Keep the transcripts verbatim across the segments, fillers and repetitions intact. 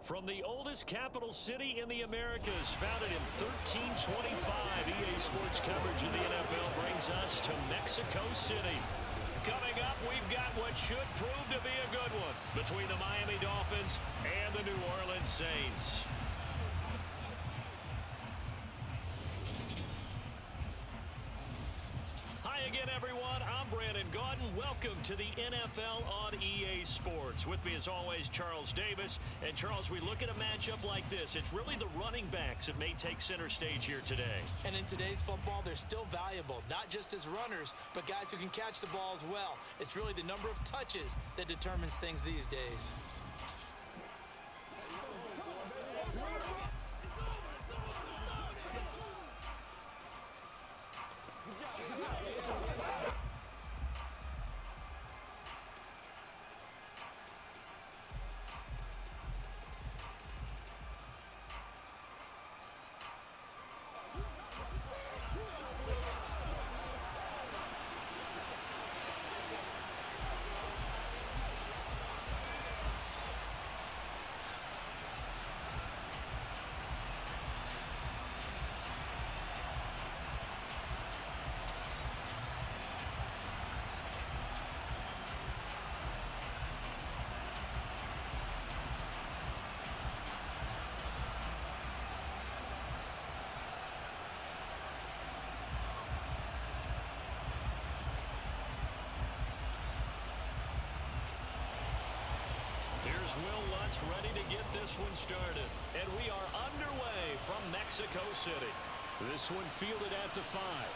From the oldest capital city in the Americas, founded in thirteen twenty-five, E A Sports coverage of the N F L brings us to Mexico City. Coming up, we've got what should prove to be a good one between the Miami Dolphins and the New Orleans Saints. Hi again, everyone. I'm Brandon Gaudin. Welcome to the N F L on E A Sports. With me, as always, Charles Davis. And, Charles, we look at a matchup like this. It's really the running backs that may take center stage here today. And in today's football, they're still valuable, not just as runners, but guys who can catch the ball as well. It's really the number of touches that determines things these days. Here's Will Lutz ready to get this one started. And we are underway from Mexico City. This one fielded at the five.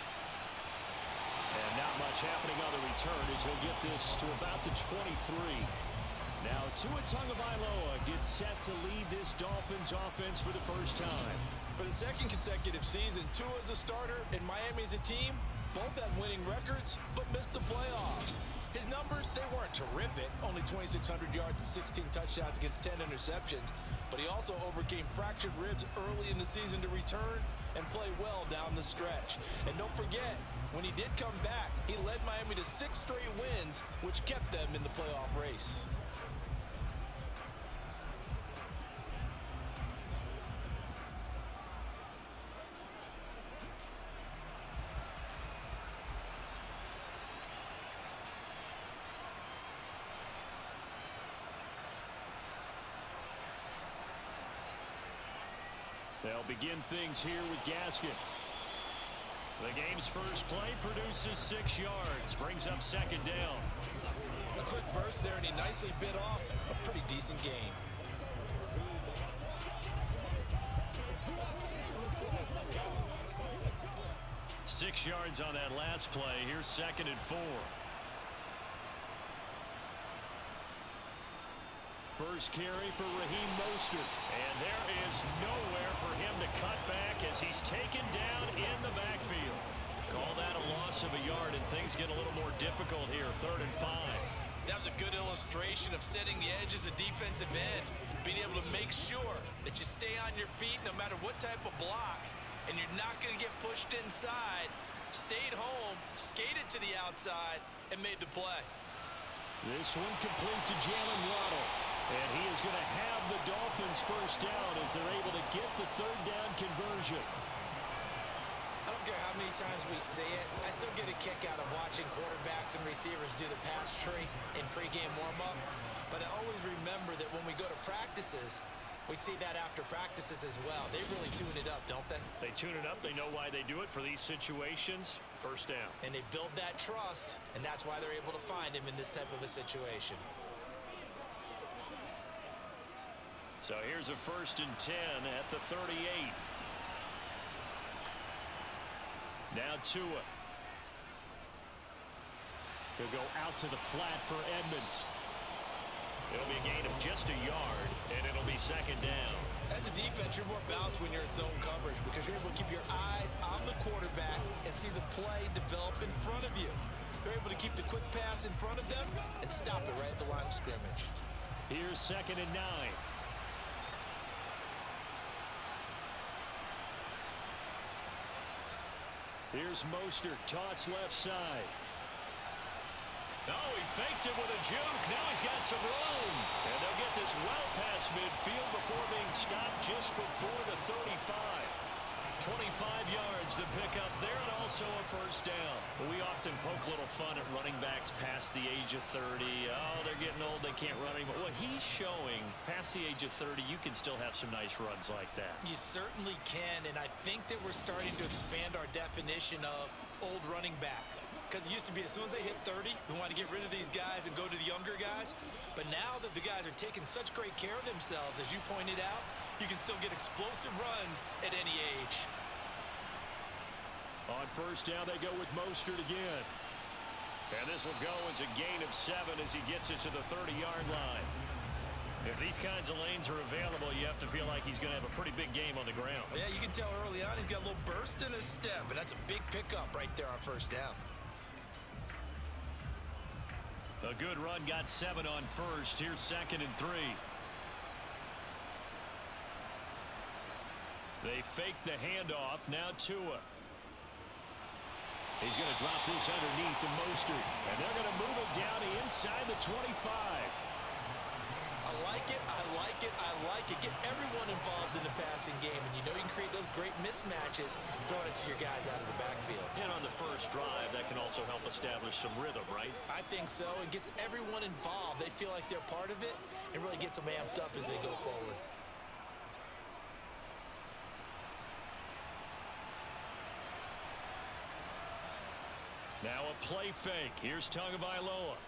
And not much happening on the return as he'll get this to about the twenty-three. Now Tua Tagovailoa gets set to lead this Dolphins offense for the first time. For the second consecutive season, Tua is a starter and Miami is a team. Both have winning records, but missed the playoffs. His numbers, they weren't terrific. Only twenty-six hundred yards and sixteen touchdowns against ten interceptions. But he also overcame fractured ribs early in the season to return and play well down the stretch. And don't forget, when he did come back, he led Miami to six straight wins, which kept them in the playoff race. They'll begin things here with Gaskin. The game's first play produces six yards, brings up second down. A quick burst there, and he nicely bit off a pretty decent game. Six yards on that last play. Here's second and four. First carry for Raheem Mostert. And there is nowhere for him to cut back as he's taken down in the backfield. Call that a loss of a yard, and things get a little more difficult here. Third and five. That was a good illustration of setting the edge as a defensive end. Being able to make sure that you stay on your feet no matter what type of block, and you're not going to get pushed inside. Stayed home, skated to the outside, and made the play. This one complete to Jalen Waddle. And he is going to have the Dolphins first down as they're able to get the third down conversion. I don't care how many times we see it. I still get a kick out of watching quarterbacks and receivers do the pass tree in pregame warm-up. But I always remember that when we go to practices, we see that after practices as well. They really tune it up, don't they? They tune it up. They know why they do it for these situations. First down. And they build that trust, and that's why they're able to find him in this type of a situation. So here's a first and ten at the thirty-eight. Now Tua. He'll go out to the flat for Edmonds. It'll be a gain of just a yard, and it'll be second down. As a defense, you're more balanced when you're in zone coverage because you're able to keep your eyes on the quarterback and see the play develop in front of you. They're able to keep the quick pass in front of them and stop it right at the line of scrimmage. Here's second and nine. Here's Mostert, toss left side. Oh, he faked it with a juke. Now he's got some room. And they'll get this well past midfield before being stopped just before the thirty-five. twenty-five yards to pick up there, and also a first down. We often poke a little fun at running backs past the age of thirty. Oh, they're getting old, they can't run anymore. Well, he's showing past the age of thirty, you can still have some nice runs like that. You certainly can, and I think that we're starting to expand our definition of old running back. Because it used to be as soon as they hit thirty, we want to get rid of these guys and go to the younger guys. But now that the guys are taking such great care of themselves, as you pointed out, you can still get explosive runs at any age. On first down, they go with Mostert again. And this will go as a gain of seven as he gets it to the thirty-yard line. If these kinds of lanes are available, you have to feel like he's going to have a pretty big game on the ground. Yeah, you can tell early on he's got a little burst in his step, and that's a big pickup right there on first down. A good run got seven on first. Here's second and three. They fake the handoff. Now Tua. He's going to drop this underneath to Mostert. And they're going to move it down inside the twenty-five. I like it, I like it, I like it. Get everyone involved in the passing game, and you know you can create those great mismatches throwing it to your guys out of the backfield. And on the first drive, that can also help establish some rhythm, right? I think so. It gets everyone involved. They feel like they're part of it, and really gets them amped up as they go forward. Now a play fake. Here's Tagovailoa.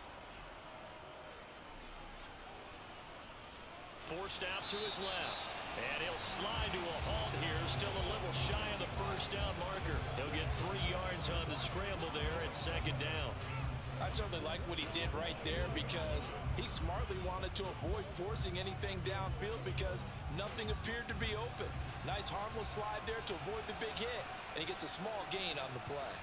Forced out to his left. And he'll slide to a halt here. Still a little shy of the first down marker. He'll get three yards on the scramble there at second down. I certainly like what he did right there because he smartly wanted to avoid forcing anything downfield because nothing appeared to be open. Nice harmless slide there to avoid the big hit. And he gets a small gain on the play.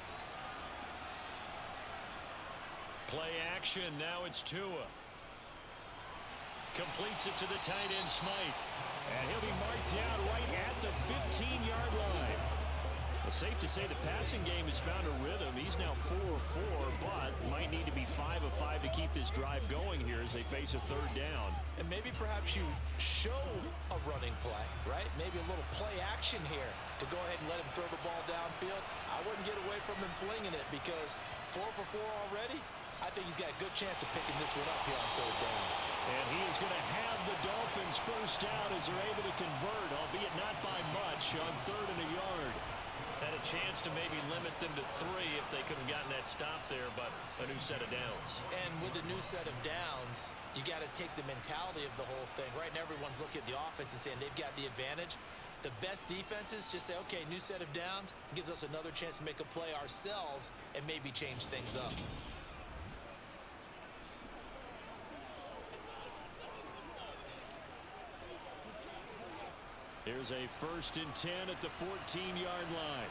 Play action. Now it's Tua. Completes it to the tight end, Smythe. And he'll be marked down right at the fifteen-yard line. Well, safe to say the passing game has found a rhythm. He's now four of four, but might need to be five of five to keep this drive going here as they face a third down. And maybe perhaps you show a running play, right? Maybe a little play action here to go ahead and let him throw the ball downfield. I wouldn't get away from him flinging it because four for four already, I think he's got a good chance of picking this one up here on third down. And he is going to have the Dolphins first down as they're able to convert, albeit not by much, on third and a yard. Had a chance to maybe limit them to three if they could have gotten that stop there, but a new set of downs. And with a new set of downs, you got to take the mentality of the whole thing. Right now, everyone's looking at the offense and saying they've got the advantage. The best defenses just say, okay, new set of downs. It gives us another chance to make a play ourselves and maybe change things up. Here's a first and ten at the fourteen-yard line.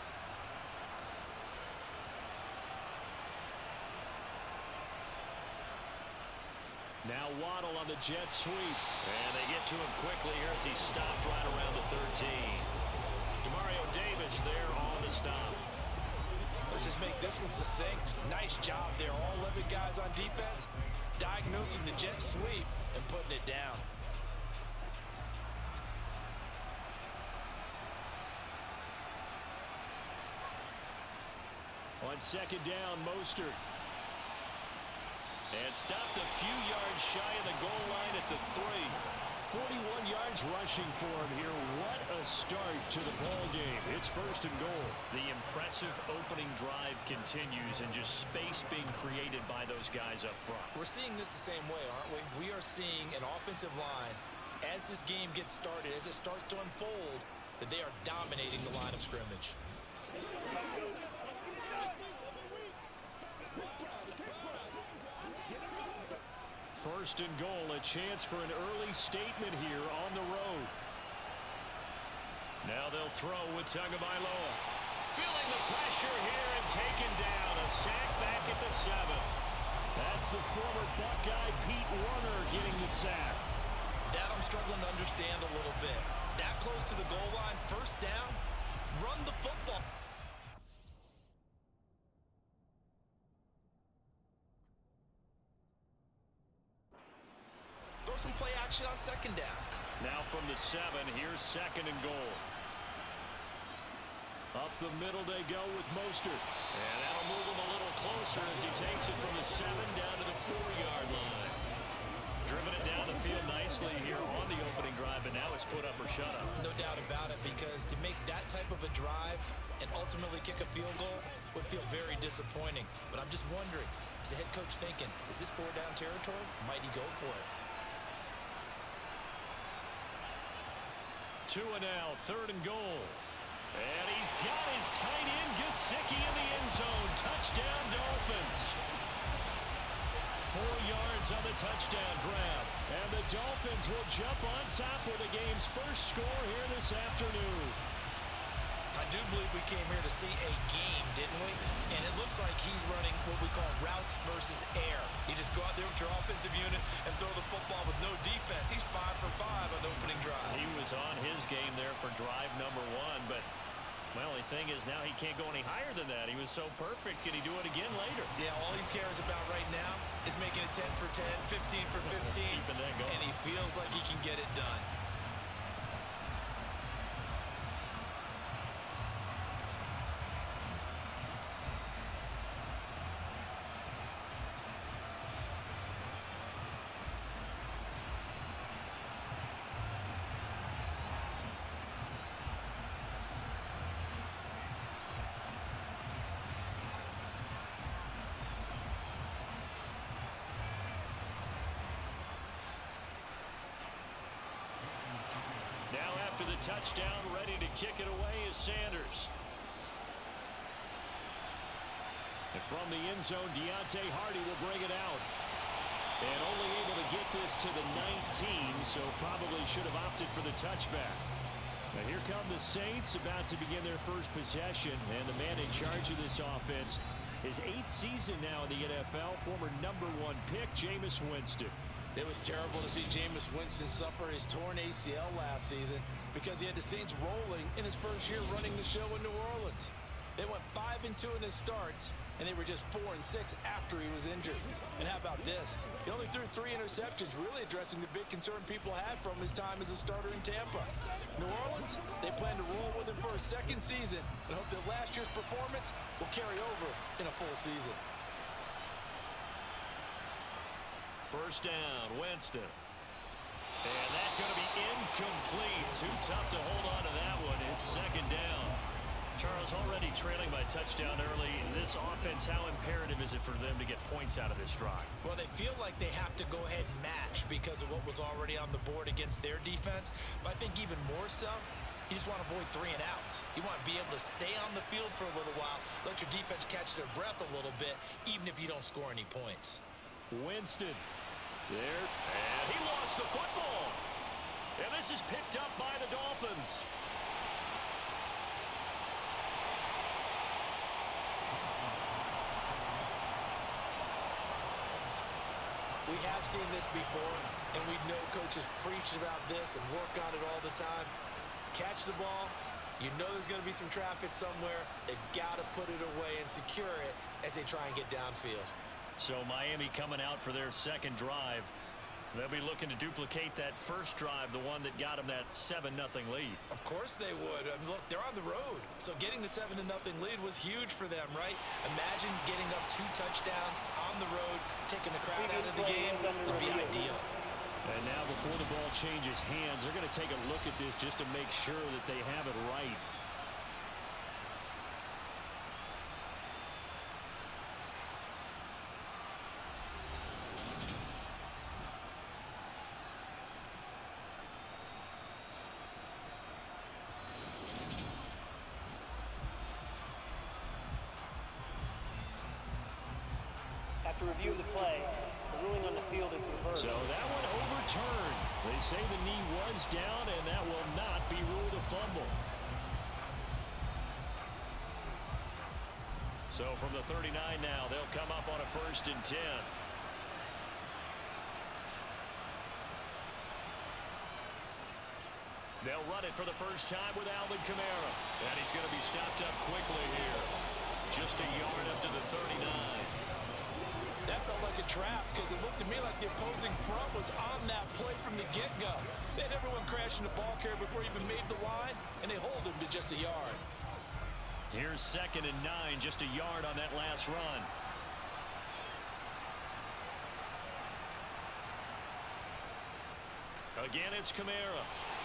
Now Waddle on the jet sweep. And they get to him quickly here as he stopped right around the thirteen. Demario Davis there on the stop. Let's just make this one succinct. Nice job there. All eleven guys on defense diagnosing the jet sweep and putting it down. On second down, Mostert. And stopped a few yards shy of the goal line at the three. forty-one yards rushing for him here. What a start to the ball game. It's first and goal. The impressive opening drive continues and just space being created by those guys up front. We're seeing this the same way, aren't we? We are seeing an offensive line, as this game gets started, as it starts to unfold, that they are dominating the line of scrimmage. First and goal, a chance for an early statement here on the road. Now they'll throw with Tagovailoa. Feeling the pressure here and taken down. A sack back at the seven. That's the former Buckeye Pete Werner getting the sack. That I'm struggling to understand a little bit. That close to the goal line, first down, run the football. some play action on second down. Now from the seven, here's second and goal. Up the middle they go with Mostert. And that'll move him a little closer as he takes it from the seven down to the four-yard line. Driven it down the field nicely here on the opening drive, and now it's put up or shut up. No doubt about it, because to make that type of a drive and ultimately kick a field goal would feel very disappointing. But I'm just wondering, is the head coach thinking, is this four-down territory? Might he go for it? Two and now, third and goal. And he's got his tight end, Gesicki, in the end zone. Touchdown, Dolphins. Four yards on the touchdown grab. And the Dolphins will jump on top with the game's first score here this afternoon. I do believe we came here to see a game, didn't we? And it looks like he's running what we call routes versus air. You just go out there with your offensive unit and throw the football with no defense. He's five for five on the opening drive. He was on his game there for drive number one, but my only thing is now he can't go any higher than that. He was so perfect. Can he do it again later? Yeah, all he cares about right now is making it ten for ten, fifteen for fifteen, Keeping that going. and he feels like he can get it done. Now after the touchdown, ready to kick it away is Sanders. And from the end zone, Deontay Hardy will bring it out. And only able to get this to the nineteen, so probably should have opted for the touchback. Now here come the Saints, about to begin their first possession. And the man in charge of this offense, his eighth season now in the N F L, former number one pick, Jameis Winston. It was terrible to see Jameis Winston suffer his torn A C L last season because he had the Saints rolling in his first year running the show in New Orleans. They went five and two in his starts, and they were just four and six after he was injured. And how about this? He only threw three interceptions, really addressing the big concern people had from his time as a starter in Tampa. New Orleans, they plan to roll with him for a second season and hope that last year's performance will carry over in a full season. First down, Winston. And that's going to be incomplete. Too tough to hold on to that one. It's second down. Charles, already trailing by touchdown early. This offense, how imperative is it for them to get points out of this drive? Well, they feel like they have to go ahead and match because of what was already on the board against their defense. But I think even more so, you just want to avoid three and outs. You want to be able to stay on the field for a little while, let your defense catch their breath a little bit, even if you don't score any points. Winston there, and he lost the football. And this is picked up by the Dolphins. We have seen this before, and we know coaches preach about this and work on it all the time. Catch the ball. You know there's going to be some traffic somewhere. They've got to put it away and secure it as they try and get downfield. So Miami coming out for their second drive. They'll be looking to duplicate that first drive, the one that got them that seven nothing lead. Of course they would. I mean, look, they're on the road. So getting the seven to nothing lead was huge for them, right? Imagine getting up two touchdowns on the road, taking the crowd out of the game would be ideal. And now before the ball changes hands, they're going to take a look at this just to make sure that they have it right. After reviewing the play, the ruling on the field is reversed. So that one overturned. They say the knee was down, and that will not be ruled a fumble. So from the thirty-nine now, they'll come up on a first and ten. They'll run it for the first time with Alvin Kamara. And he's going to be stopped up quickly here. Just a yard up to the thirty-nine. That felt like a trap because it looked to me like the opposing front was on that play separation of ball carrier before he even made the line, and they hold him to just a yard. Here's second and nine, just a yard on that last run. Again, it's Kamara.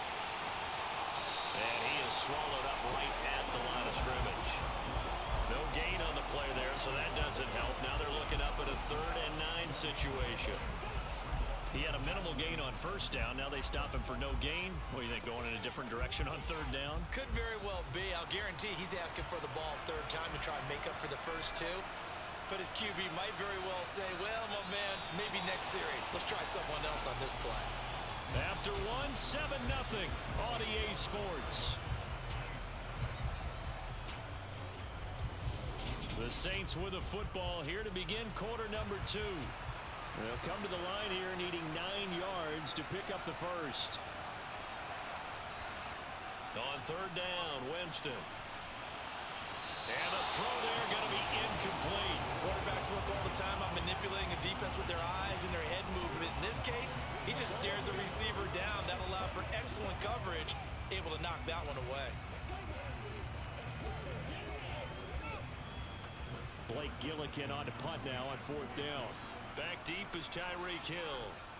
And he is swallowed up right at the line of scrimmage. No gain on the play there, so that doesn't help. Now they're looking up at a third and nine situation. He had a minimal gain on first down. Now they stop him for no gain. What do you think, going in a different direction on third down? Could very well be. I'll guarantee he's asking for the ball third time to try and make up for the first two. But his Q B might very well say, well, my man, maybe next series. Let's try someone else on this play. After one, seven nothing on E A Sports. The Saints with a football here to begin quarter number two. They'll come to the line here needing nine yards to pick up the first. On third down, Winston. And the throw there going to be incomplete. Quarterbacks work all the time on manipulating a defense with their eyes and their head movement. In this case, he just stares the receiver down. That allowed for excellent coverage, able to knock that one away. Blake Gillikin on to punt now on fourth down. Back deep is Tyreek Hill.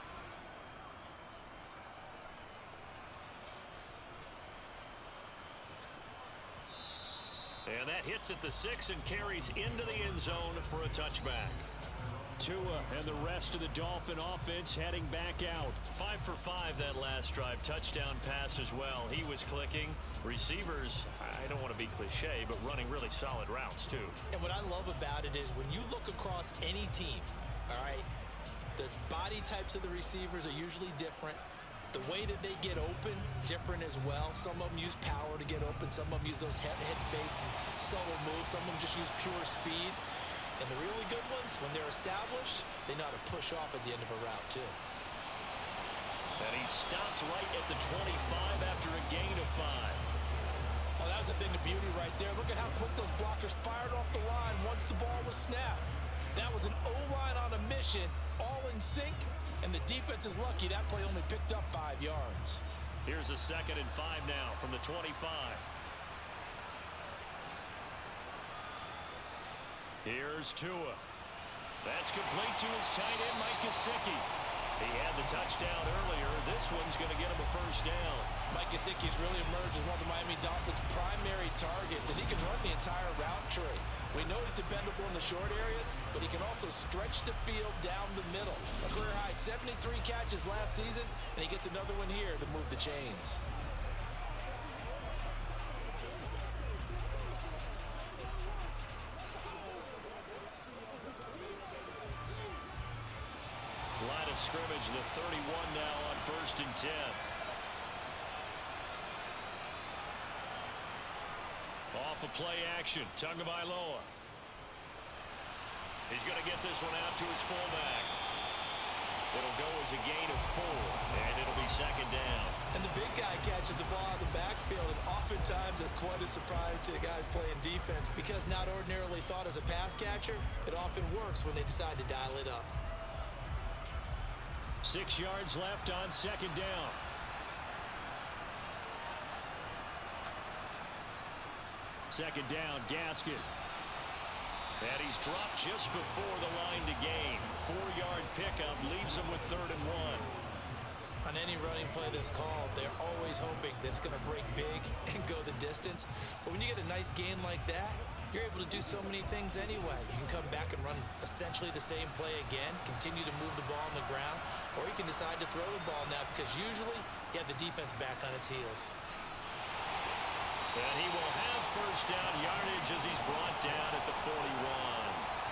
And that hits at the six and carries into the end zone for a touchback. Tua and the rest of the Dolphin offense heading back out. Five for five that last drive. Touchdown pass as well. He was clicking. Receivers, I don't want to be cliche, but running really solid routes too. And what I love about it is when you look across any team, all right, the body types of the receivers are usually different. The way that they get open, different as well. Some of them use power to get open. Some of them use those head, head fakes and subtle moves. Some of them just use pure speed. And the really good ones, when they're established, they know how to push off at the end of a route, too. And he stopped right at the twenty-five after a gain of five. Oh, that was a thing of beauty right there. Look at how quick those blockers fired off the line once the ball was snapped. That was an O-line on a mission, all in sync, and the defense is lucky that play only picked up five yards. Here's a second and five now from the twenty-five. Here's Tua. That's complete to his tight end, Mike Gesicki. He had the touchdown earlier. This one's going to get him a first down. Mike Gesicki's really emerged as one of the Miami Dolphins' primary targets, and he can run the entire route tree. We know he's dependable in the short areas, but he can also stretch the field down the middle. A career-high seventy-three catches last season, and he gets another one here to move the chains. Line of scrimmage, the thirty-one now on first and ten. Off of play action, Tagovailoa. He's going to get this one out to his fullback. It'll go as a gain of four, and it'll be second down. And the big guy catches the ball out of the backfield, and oftentimes that's quite a surprise to the guys playing defense, because not ordinarily thought as a pass catcher, it often works when they decide to dial it up. Six yards left on second down. Second down, Gaskin. And he's dropped just before the line to gain. Four-yard pickup leaves him with third and one. On any running play that's called, they're always hoping that it's going to break big and go the distance. But when you get a nice gain like that, you're able to do so many things anyway. You can come back and run essentially the same play again, continue to move the ball on the ground, or you can decide to throw the ball now because usually you have the defense back on its heels. And he will have first down yardage as he's brought down at the forty-one.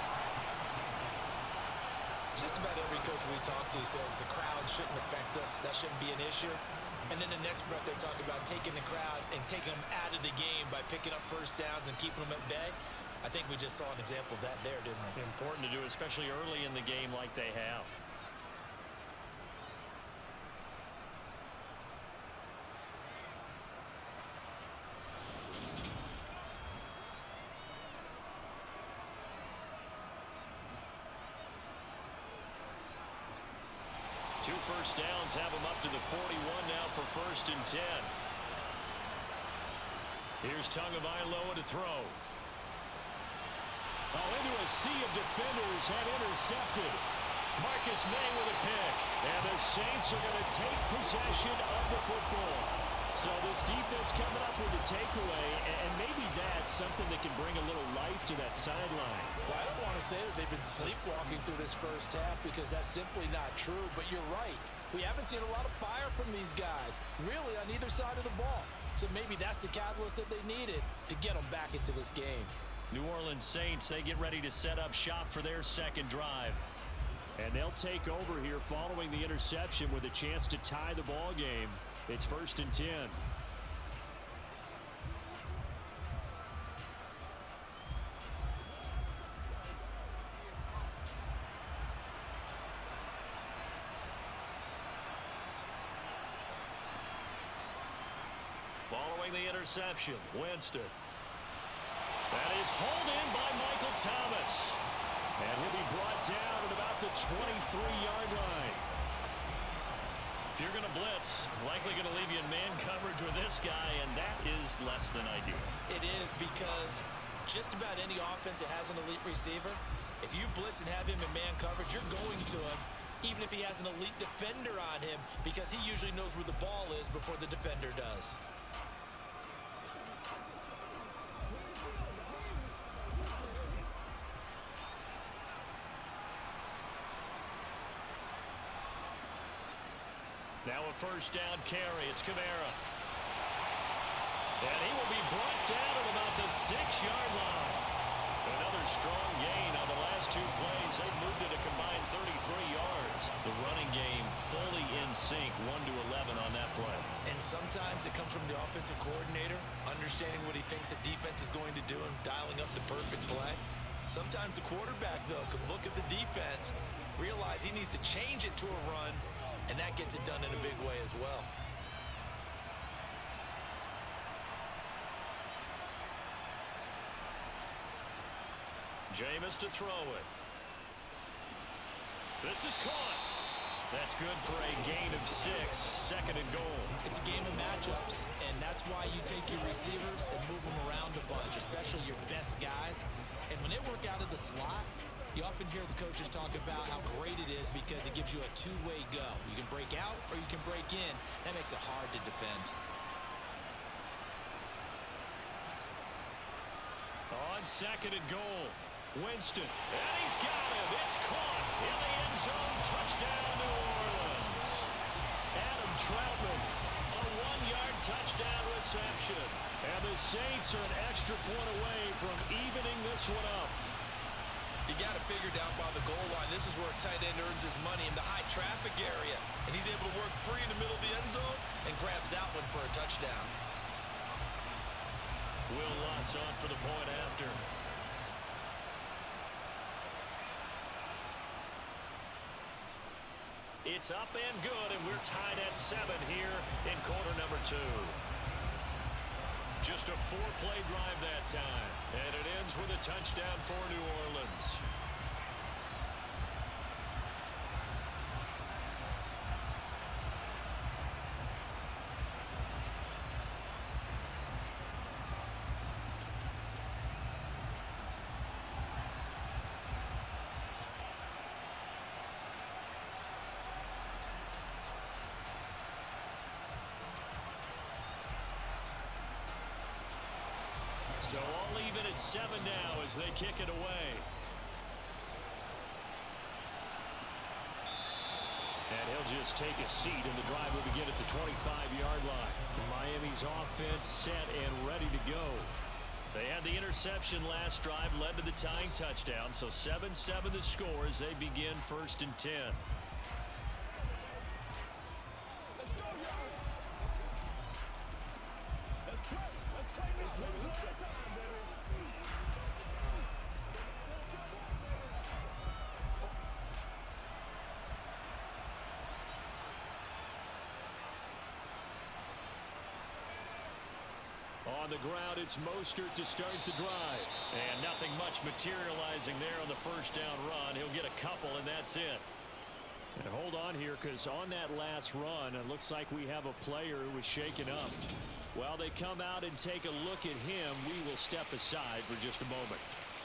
Just about every coach we talk to says the crowd shouldn't affect us. That shouldn't be an issue. And then the next breath they talk about taking the crowd and taking them out of the game by picking up first downs and keeping them at bay. I think we just saw an example of that there, didn't we? Important to do, especially early in the game like they have. Two first downs have him up to the forty-one now for first and ten. Here's Tagovailoa to throw. Oh, into a sea of defenders and intercepted. Marcus May with a pick. And the Saints are going to take possession of the football. So this defense coming up with a takeaway, and maybe that's something that can bring a little life to that sideline. Well, I don't want to say that they've been sleepwalking through this first half because that's simply not true, but you're right. We haven't seen a lot of fire from these guys, really on either side of the ball. So maybe that's the catalyst that they needed to get them back into this game. New Orleans Saints, they get ready to set up shop for their second drive. And they'll take over here following the interception with a chance to tie the ball game. It's first and ten. Following the interception, Winston. That is hauled in by Michael Thomas. And he'll be brought down at about the twenty-three yard line. If you're going to blitz, likely going to leave you in man coverage with this guy, and that is less than ideal. It is, because just about any offense that has an elite receiver, if you blitz and have him in man coverage, you're going to him, even if he has an elite defender on him, because he usually knows where the ball is before the defender does. Now a first down carry. It's Kamara. And he will be brought down at about the six yard line. Another strong gain on the last two plays. They've moved it a combined thirty-three yards. The running game fully in sync, one to eleven on that play. And sometimes it comes from the offensive coordinator, understanding what he thinks the defense is going to do and dialing up the perfect play. Sometimes the quarterback, though, can look at the defense, realize he needs to change it to a run, and that gets it done in a big way as well. Jameis to throw it. This is caught. That's good for a gain of six, second and goal. It's a game of matchups, and that's why you take your receivers and move them around a bunch, especially your best guys. And when they work out of the slot, you often hear the coaches talk about how great it is because it gives you a two-way go. You can break out or you can break in. That makes it hard to defend. On second and goal, Winston. And he's got him. It's caught in the end zone. Touchdown, New Orleans. Adam Troutman, a one-yard touchdown reception. And the Saints are an extra point away from evening this one up. You got to figure down by the goal line. This is where a tight end earns his money, in the high traffic area. And he's able to work free in the middle of the end zone and grabs that one for a touchdown. Will Lutz on for the point after. It's up and good, and we're tied at seven here in quarter number two. Just a four-play drive that time, and it ends with a touchdown for New Orleans. So all even at seven now as they kick it away. And he'll just take a seat, and the drive will begin at the twenty-five yard line. Miami's offense set and ready to go. They had the interception last drive, led to the tying touchdown. So seven seven the score as they begin first and ten. On the ground, it's Mostert to start the drive. And nothing much materializing there on the first down run. He'll get a couple, and that's it. And hold on here, because on that last run, it looks like we have a player who was shaken up. While they come out and take a look at him, we will step aside for just a moment.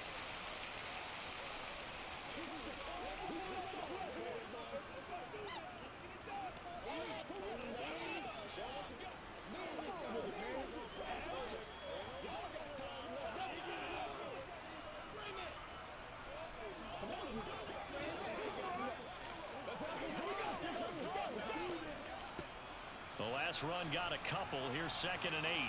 The last run got a couple. Here's second and eight.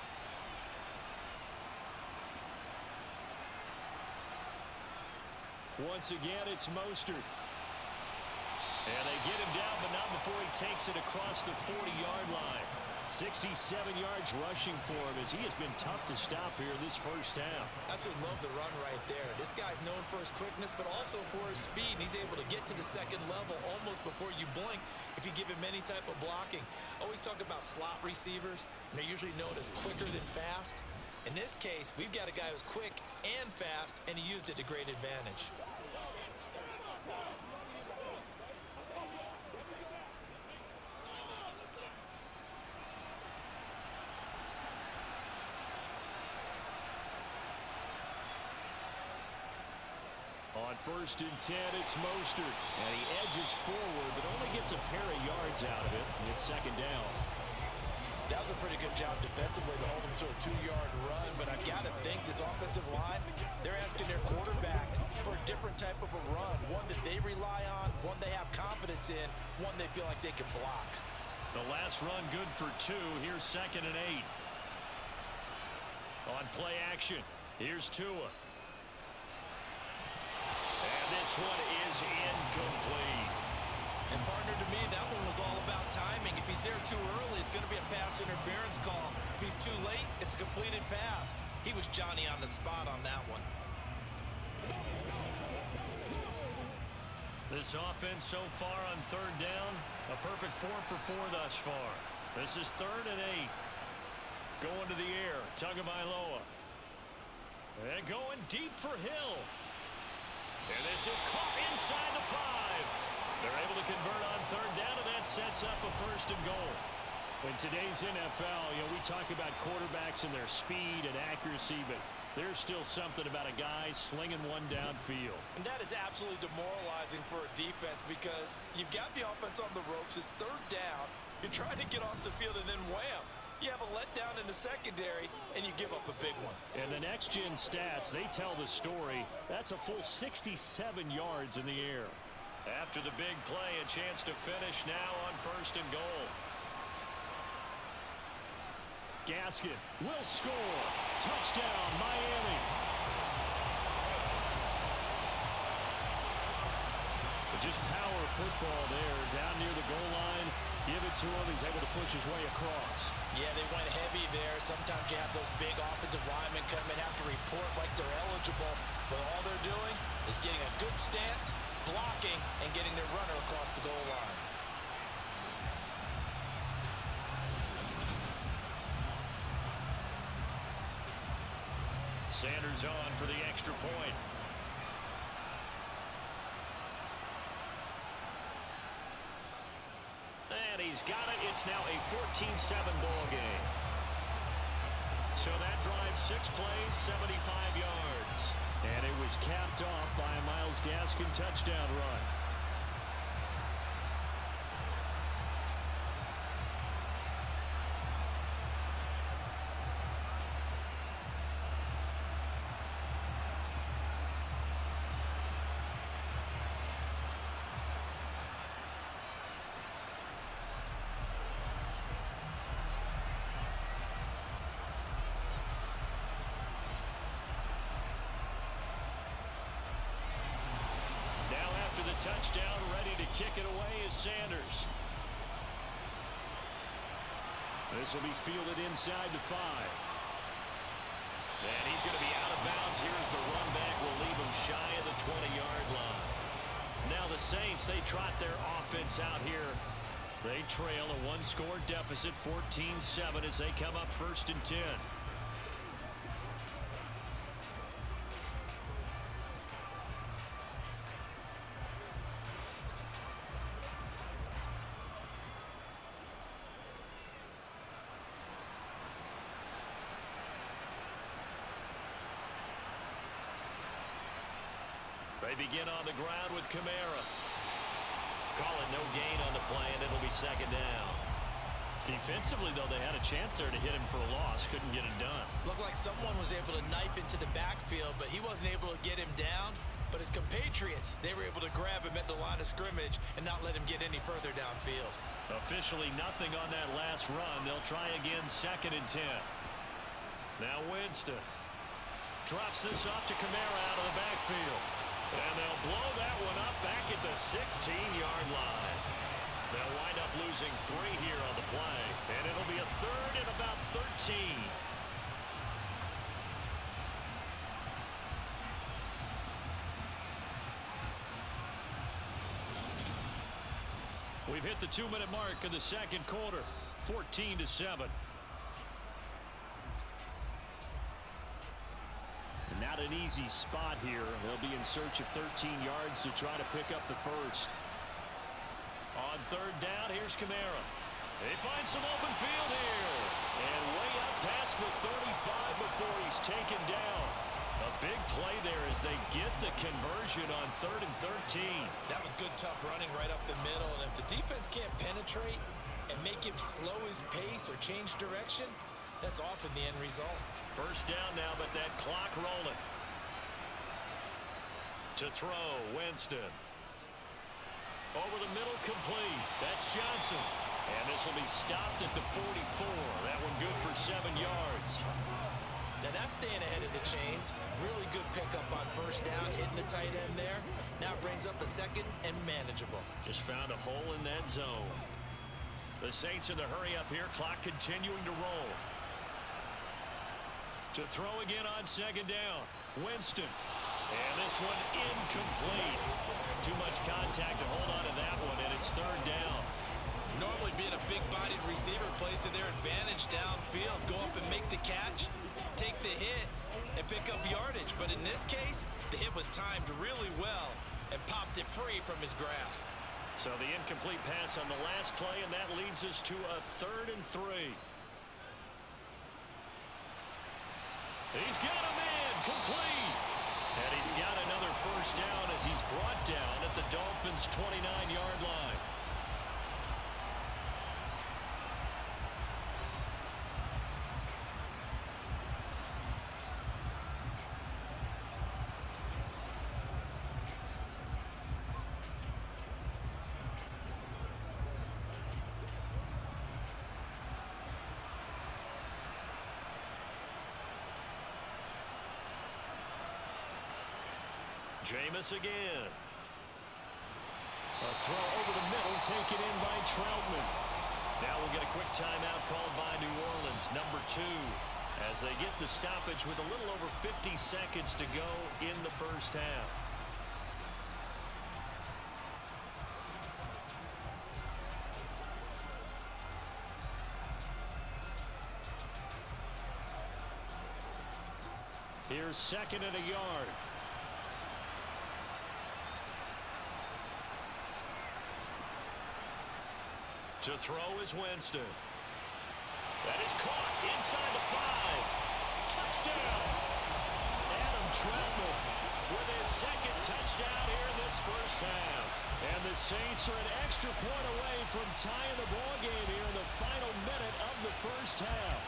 Once again, it's Mostert. And they get him down, but not before he takes it across the forty-yard line. sixty-seven yards rushing for him, as he has been tough to stop here this first half. Absolutely love the run right there. This guy's known for his quickness, but also for his speed. And he's able to get to the second level almost before you blink if you give him any type of blocking. Always talk about slot receivers, and they're usually known as quicker than fast. In this case, we've got a guy who's quick and fast, and he used it to great advantage. On first and ten, it's Mostert. And he edges forward, but only gets a pair of yards out of it. And it's second down. That was a pretty good job defensively to hold him to a two-yard run, but I've got to think this offensive line, they're asking their quarterback for a different type of a run, one that they rely on, one they have confidence in, one they feel like they can block. The last run good for two. Here's second and eight. On play action, here's Tua. And this one is incomplete. And partner, to me, that one was all about timing. If he's there too early, it's going to be a pass interference call. If he's too late, it's a completed pass. He was Johnny on the spot on that one. This offense so far on third down, a perfect four for four thus far. This is third and eight. Going to the air, Tagovailoa. And going deep for Hill. And this is caught inside the five. They're able to convert on third down, and that sets up a first and goal. In today's N F L, you know, we talk about quarterbacks and their speed and accuracy, but there's still something about a guy slinging one downfield. And that is absolutely demoralizing for a defense because you've got the offense on the ropes. It's third down. You're trying to get off the field, and then wham. You have a letdown in the secondary, and you give up a big one. And the next-gen stats, they tell the story. That's a full sixty-seven yards in the air. After the big play, a chance to finish now on first and goal. Gaskin will score. Touchdown, Miami. But just power football there, down near the goal line. Give it to him. He's able to push his way across. Yeah, they went heavy there. Sometimes you have those big offensive linemen come in, have to report like they're eligible. But all they're doing is getting a good stance, blocking, and getting their runner across the goal line. Sanders on for the extra point. And he's got it. It's now a fourteen seven ball game. So that drives six plays, seventy-five yards. And it was capped off by a Myles Gaskin touchdown run. Touchdown, ready to kick it away is Sanders. This will be fielded inside the five. And he's going to be out of bounds. Here's the run back. Will leave him shy of the twenty-yard line. Now the Saints, they trot their offense out here. They trail a one-score deficit, fourteen seven, as they come up first and ten. begin on the ground with Kamara. Calling no gain on the play, and it'll be second down. Defensively, though, they had a chance there to hit him for a loss. Couldn't get it done. Looked like someone was able to knife into the backfield, but he wasn't able to get him down. But his compatriots, they were able to grab him at the line of scrimmage and not let him get any further downfield. Officially nothing on that last run. They'll try again second and ten. Now Winston drops this off to Kamara out of the backfield. And they'll blow that one up back at the sixteen-yard line. They'll wind up losing three here on the play. And it'll be a third and about thirteen. We've hit the two-minute mark of the second quarter. fourteen to seven. Not an easy spot here. They'll be in search of thirteen yards to try to pick up the first. On third down, here's Kamara. They find some open field here. And way up past the thirty-five before he's taken down. A big play there as they get the conversion on third and thirteen. That was good, tough running right up the middle. And if the defense can't penetrate and make him slow his pace or change direction, that's often the end result. First down now, but that clock rolling. To throw, Winston. Over the middle, complete. That's Johnson. And this will be stopped at the forty-four. That one good for seven yards. Now that's staying ahead of the chains. Really good pickup on first down, hitting the tight end there. Now it brings up a second and manageable. Just found a hole in that zone. The Saints in the hurry up here. Clock continuing to roll. To throw again on second down. Winston. And this one incomplete. Too much contact to hold on to that one, and it's third down. Normally being a big-bodied receiver plays to their advantage downfield. Go up and make the catch, take the hit, and pick up yardage. But in this case, the hit was timed really well and popped it free from his grasp. So the incomplete pass on the last play, and that leads us to a third and three. He's got a man, complete. And he's got another first down as he's brought down at the Dolphins' twenty-nine-yard line. Jameis again. A throw over the middle, taken in by Troutman. Now we'll get a quick timeout called by New Orleans, number two, as they get the stoppage with a little over fifty seconds to go in the first half. Here's second and a yard. To throw is Winston. That is caught inside the five. Touchdown. Adam Troutman with his second touchdown here in this first half. And the Saints are an extra point away from tying the ball game here in the final minute of the first half.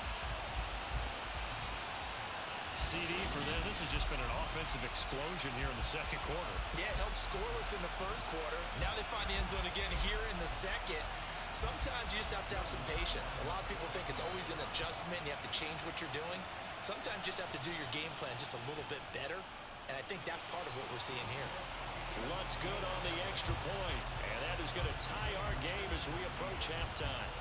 C D for them, this has just been an offensive explosion here in the second quarter. Yeah, held scoreless in the first quarter. Now they find the end zone again here in the second. Sometimes you just have to have some patience. A lot of people think it's always an adjustment. You have to change what you're doing. Sometimes you just have to do your game plan just a little bit better. And I think that's part of what we're seeing here. Luck's good on the extra point. And that is going to tie our game as we approach halftime.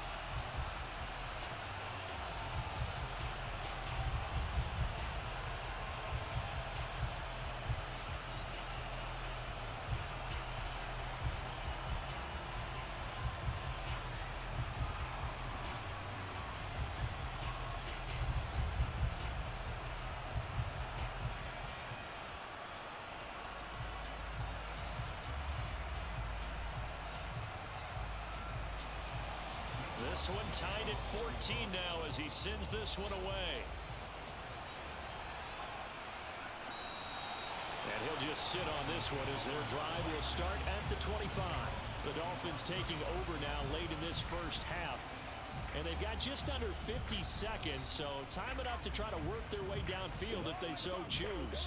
This one tied at fourteen now as he sends this one away. And he'll will just sit on this one as their drive will start at the twenty-five. The Dolphins taking over now late in this first half. And they've got just under fifty seconds, so time enough to try to work their way downfield if they so choose.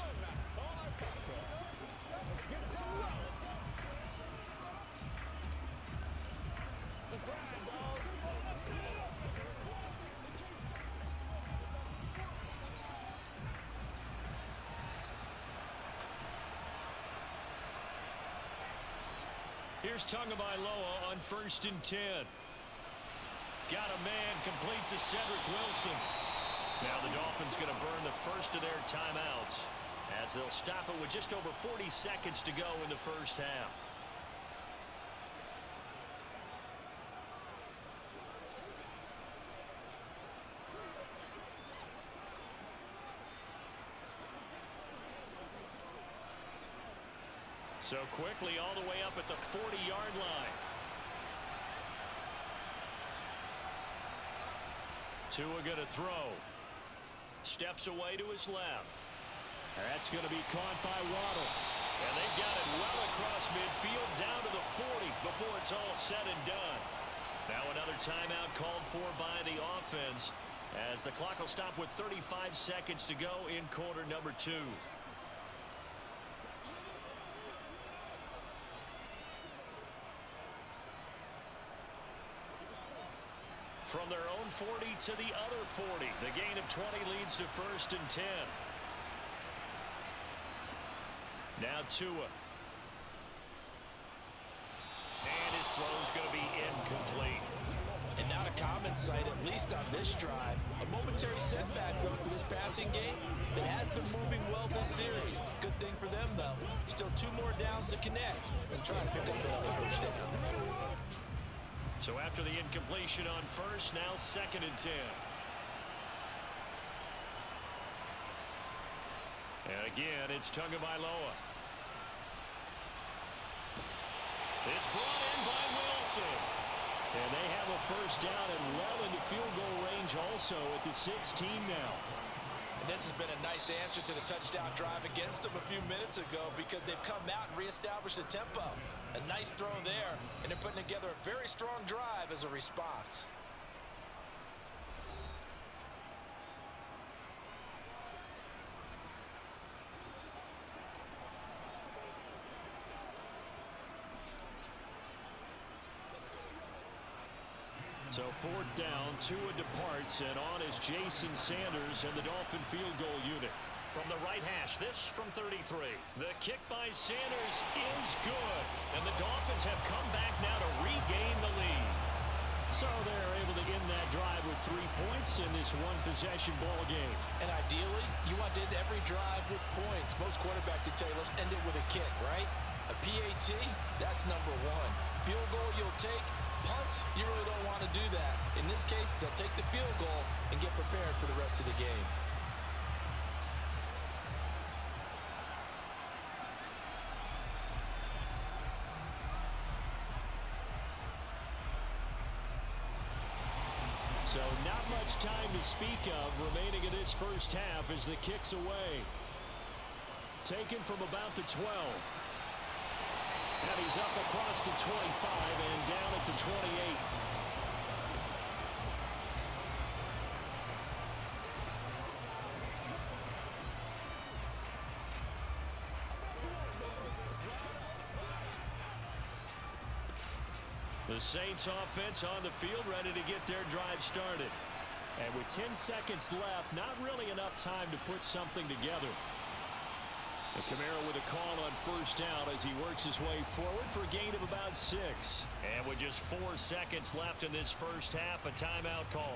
Here's Tagovailoa on first and ten. Got a man complete to Cedric Wilson. Now the Dolphins going to burn the first of their timeouts as they'll stop it with just over forty seconds to go in the first half. So quickly all the way up at the forty-yard line. Tua going to throw. Steps away to his left. That's going to be caught by Waddle. And they've got it well across midfield down to the forty before it's all said and done. Now another timeout called for by the offense as the clock will stop with thirty-five seconds to go in quarter number two. From their own forty to the other forty. The gain of twenty leads to first and ten. Now Tua. And his throw's going to be incomplete. And not a common sight, at least on this drive. A momentary setback, though, for this passing game that has been moving well this series. Good thing for them, though. Still two more downs to connect and try to pick up that touchdown. So after the incompletion on first, now second and ten. And again, it's Tagovailoa. It's brought in by Wilson. And they have a first down and well into field goal range also at the sixteen now. And this has been a nice answer to the touchdown drive against them a few minutes ago because they've come out and reestablished the tempo. A nice throw there, and they're putting together a very strong drive as a response. So fourth down, Tua departs, and on is Jason Sanders and the Dolphin field goal unit. From the right hash, this from thirty-three. The kick by Sanders is good, and the Dolphins have come back now to regain the lead. So they're able to end that drive with three points in this one-possession ball game. And ideally, you want to end every drive with points. Most quarterbacks would tell you, let's end it with a kick, right? A P A T, that's number one. Field goal you'll take. Punts, you really don't want to do that. In this case, they'll take the field goal and get prepared for the rest of the game. So not much time to speak of remaining in this first half as the kick's away. Taken from about the twelve. And he's up across the twenty-five and down at the twenty-eight. The Saints offense on the field ready to get their drive started. And with ten seconds left, not really enough time to put something together. And Kamara with a call on first down as he works his way forward for a gain of about six. And with just four seconds left in this first half, a timeout call.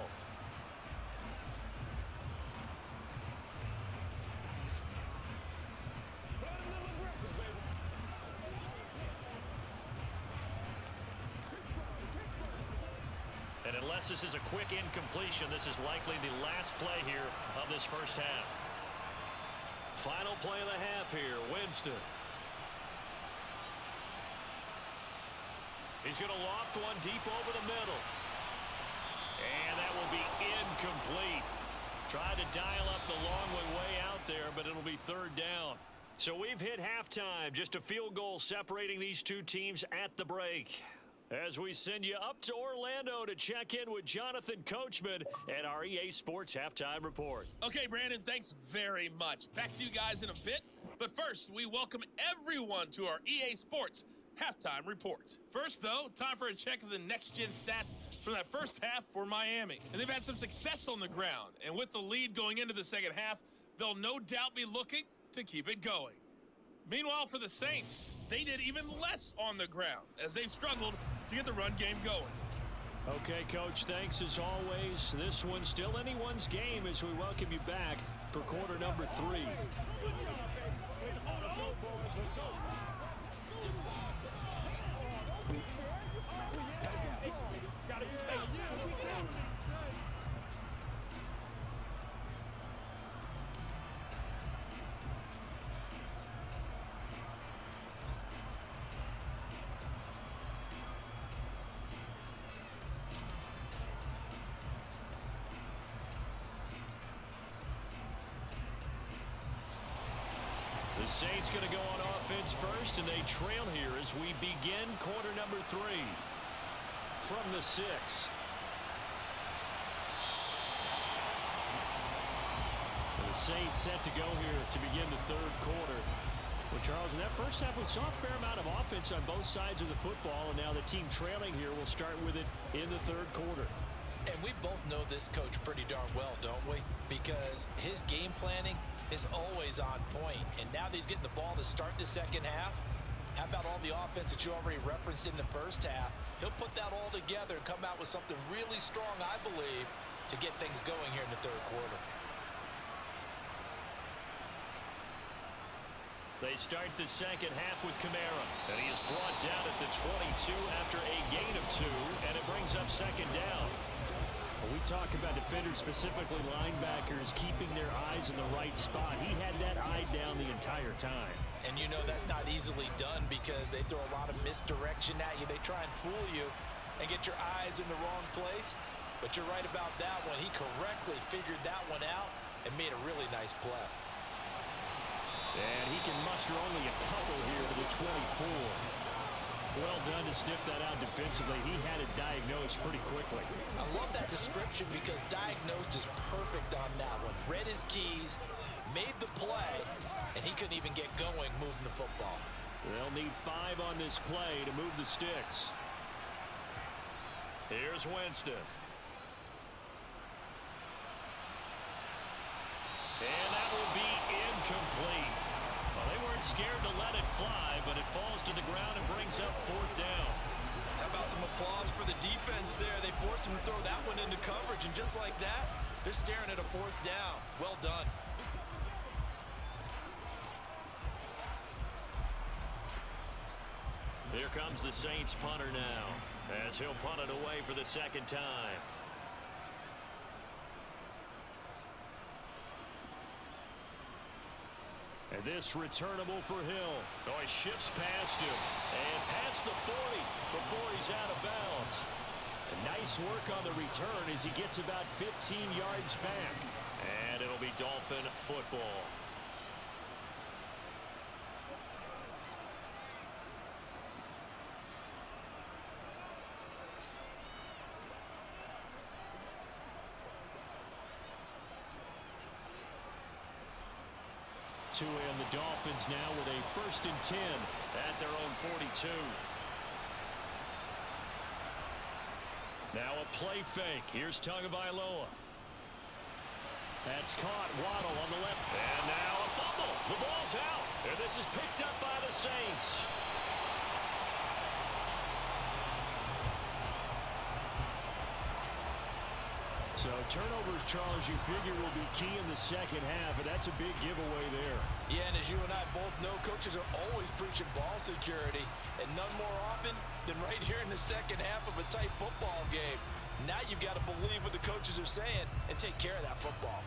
And unless this is a quick incompletion, this is likely the last play here of this first half. Final play of the half here, Winston. He's going to loft one deep over the middle. And that will be incomplete. Tried to dial up the long way way out there, but it'll be third down. So we've hit halftime, just a field goal separating these two teams at the break. As we send you up to Orlando to check in with Jonathan Coachman at our E A Sports Halftime Report. Okay, Brandon, thanks very much. Back to you guys in a bit. But first, we welcome everyone to our E A Sports Halftime Report. First, though, time for a check of the next-gen stats from that first half for Miami. And they've had some success on the ground. And with the lead going into the second half, they'll no doubt be looking to keep it going. Meanwhile, for the Saints, they did even less on the ground as they've struggled to get the run game going. Okay, Coach, thanks as always. This one's still anyone's game as we welcome you back for quarter number three. The Saints going to go on offense first, and they trail here as we begin quarter number three. From the six. The Saints set to go here to begin the third quarter. Well, Charles, in that first half, we saw a fair amount of offense on both sides of the football, and now the team trailing here will start with it in the third quarter. And we both know this coach pretty darn well, don't we? Because his game planning is always on point. And now that he's getting the ball to start the second half, how about all the offense that you already referenced in the first half? He'll put that all together and come out with something really strong, I believe, to get things going here in the third quarter. They start the second half with Kamara, and he is brought down at the twenty-two after a gain of two, and it brings up second down. When we talk about defenders, specifically linebackers, keeping their eyes in the right spot, he had that eye down the entire time. And you know that's not easily done because they throw a lot of misdirection at you. They try and fool you and get your eyes in the wrong place. But you're right about that one. He correctly figured that one out and made a really nice play. And he can muster only a couple here to the twenty-four. Well done to sniff that out defensively. He had it diagnosed pretty quickly. I love that description because diagnosed is perfect on that one. Read his keys, made the play, and he couldn't even get going moving the football. They'll need five on this play to move the sticks. Here's Winston. And that will be incomplete. Well, they weren't scared to let it fly, but it falls to the ground and brings up fourth down. How about some applause for the defense there? They forced him to throw that one into coverage, and just like that, they're staring at a fourth down. Well done. Here comes the Saints punter now, as he'll punt it away for the second time. And this returnable for Hill. Oh, he shifts past him and past the forty before he's out of bounds. And nice work on the return as he gets about fifteen yards back. And it'll be Dolphin football. To end the Dolphins now with a first and ten at their own forty-two. Now a play fake. Here's Tagovailoa. That's caught. Waddle on the left. And now a fumble. The ball's out. And this is picked up by the Saints. So turnovers, Charles, you figure will be key in the second half, and that's a big giveaway there. Yeah, and as you and I both know, coaches are always preaching ball security, and none more often than right here in the second half of a tight football game. Now you've got to believe what the coaches are saying and take care of that football.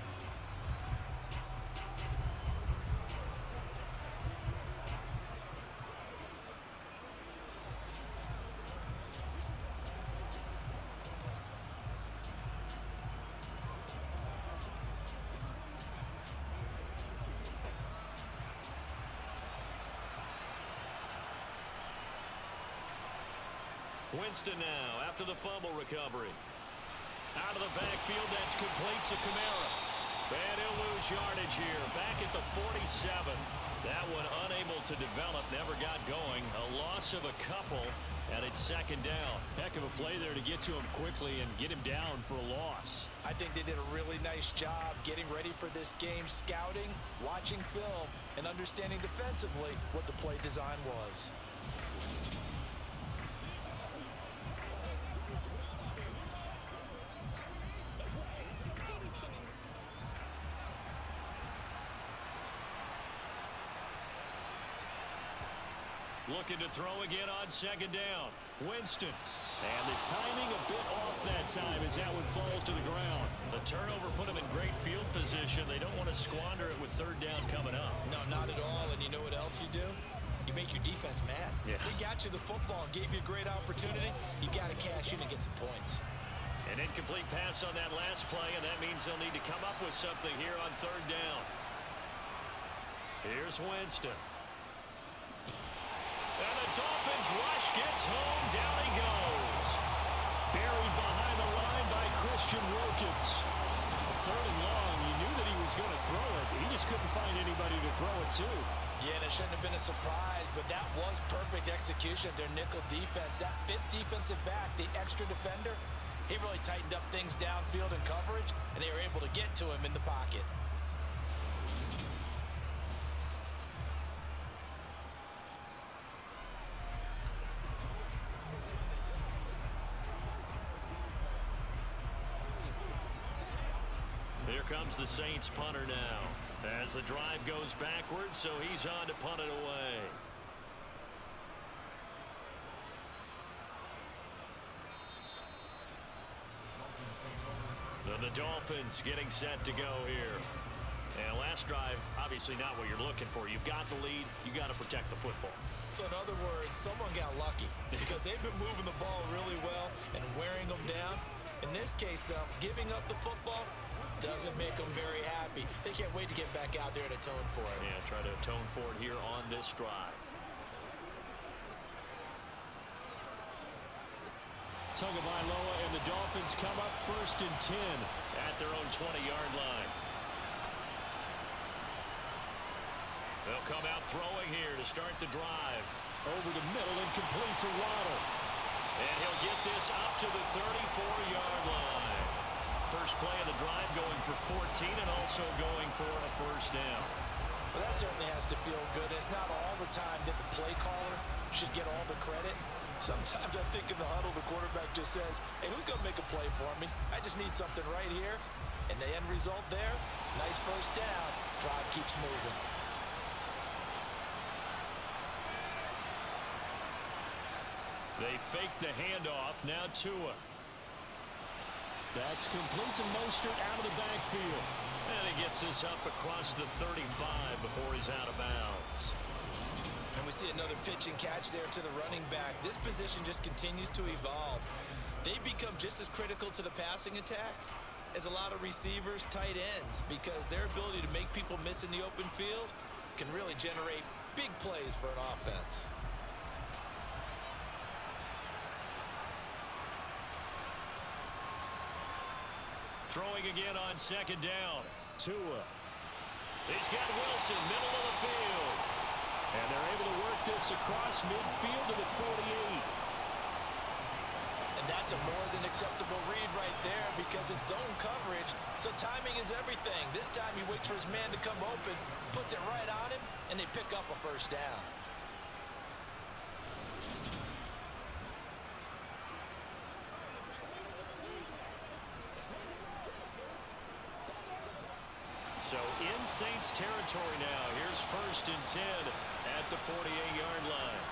Winston now after the fumble recovery. Out of the backfield, that's complete to Kamara. And he'll lose yardage here. Back at the forty-seven. That one unable to develop, never got going. A loss of a couple, and it's second down. Heck of a play there to get to him quickly and get him down for a loss. I think they did a really nice job getting ready for this game, scouting, watching film, and understanding defensively what the play design was. Looking to throw again on second down. Winston. And the timing a bit off that time as that one falls to the ground. The turnover put them in great field position. They don't want to squander it with third down coming up. No, not at all. And you know what else you do? You make your defense mad. Yeah. They got you the football, gave you a great opportunity. You got to cash in and get some points. An incomplete pass on that last play, and that means they'll need to come up with something here on third down. Here's Winston. And the Dolphins rush gets home. Down he goes. Buried behind the line by Christian Wilkins. Third and long. You knew that he was going to throw it. He just couldn't find anybody to throw it to. Yeah, and it shouldn't have been a surprise, but that was perfect execution of their nickel defense. That fifth defensive back, the extra defender, he really tightened up things downfield in coverage, and they were able to get to him in the pocket. Here comes the Saints punter now as the drive goes backwards, so he's on to punt it away. So the Dolphins getting set to go here. And last drive, obviously not what you're looking for. You've got the lead. You got to protect the football. So in other words, someone got lucky because they've been moving the ball really well and wearing them down. In this case, though, giving up the football doesn't make them very happy. They can't wait to get back out there and atone for it. Yeah, try to atone for it here on this drive. Tagovailoa and the Dolphins come up first and ten at their own twenty-yard line. They'll come out throwing here to start the drive. Over the middle and complete to Waddle. And he'll get this up to the thirty-four-yard line. First play of the drive going for fourteen and also going for a first down. Well, that certainly has to feel good. It's not all the time that the play caller should get all the credit. Sometimes I think in the huddle, the quarterback just says, hey, who's going to make a play for me? I just need something right here. And the end result there, nice first down. Drive keeps moving. They fake the handoff. Now Tua. That's complete to Mostert out of the backfield. And he gets this up across the thirty-five before he's out of bounds. And we see another pitch and catch there to the running back. This position just continues to evolve. They become just as critical to the passing attack as a lot of receivers, tight ends, because their ability to make people miss in the open field can really generate big plays for an offense. Throwing again on second down. Tua. He's got Wilson, middle of the field. And they're able to work this across midfield to the forty-eight. And that's a more than acceptable read right there because it's zone coverage, so timing is everything. This time he waits for his man to come open, puts it right on him, and they pick up a first down. So in Saints territory now. Here's first and ten at the forty-eight-yard line.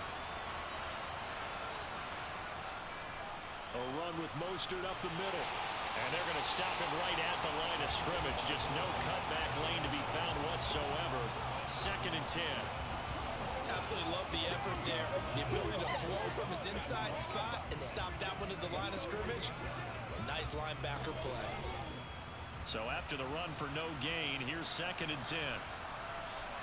A run with Mostert up the middle. And they're going to stop him right at the line of scrimmage. Just no cutback lane to be found whatsoever. Second and ten. Absolutely love the effort there. The ability to flow from his inside spot and stop that one at the line of scrimmage. Nice linebacker play. So after the run for no gain, here's second and ten.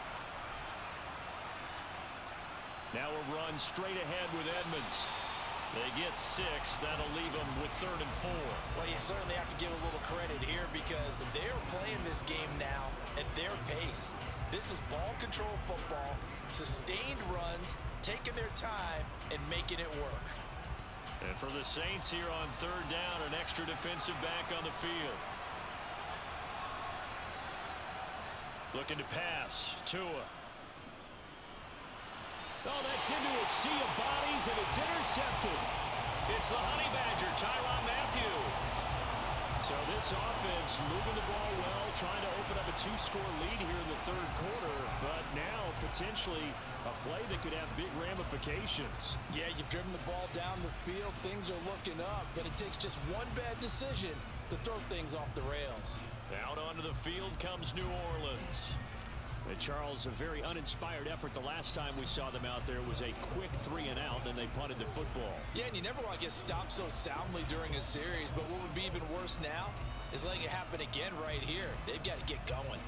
Now a run straight ahead with Edmonds. They get six. That'll leave them with third and four. Well, you certainly have to give a little credit here because they're playing this game now at their pace. This is ball control football, sustained runs, taking their time, and making it work. And for the Saints here on third down, an extra defensive back on the field. Looking to pass. Tua. Oh, that's into a sea of bodies, and it's intercepted. It's the Honey Badger, Tyrann Mathieu. So this offense moving the ball well, trying to open up a two-score lead here in the third quarter, but now potentially a play that could have big ramifications. Yeah, you've driven the ball down the field. Things are looking up, but it takes just one bad decision to throw things off the rails. Out onto the field comes New Orleans. And Charles, a very uninspired effort the last time we saw them out there was a quick three and out, and they punted the football. Yeah, and you never want to get stopped so soundly during a series, but what would be even worse now is letting it happen again right here. They've got to get going.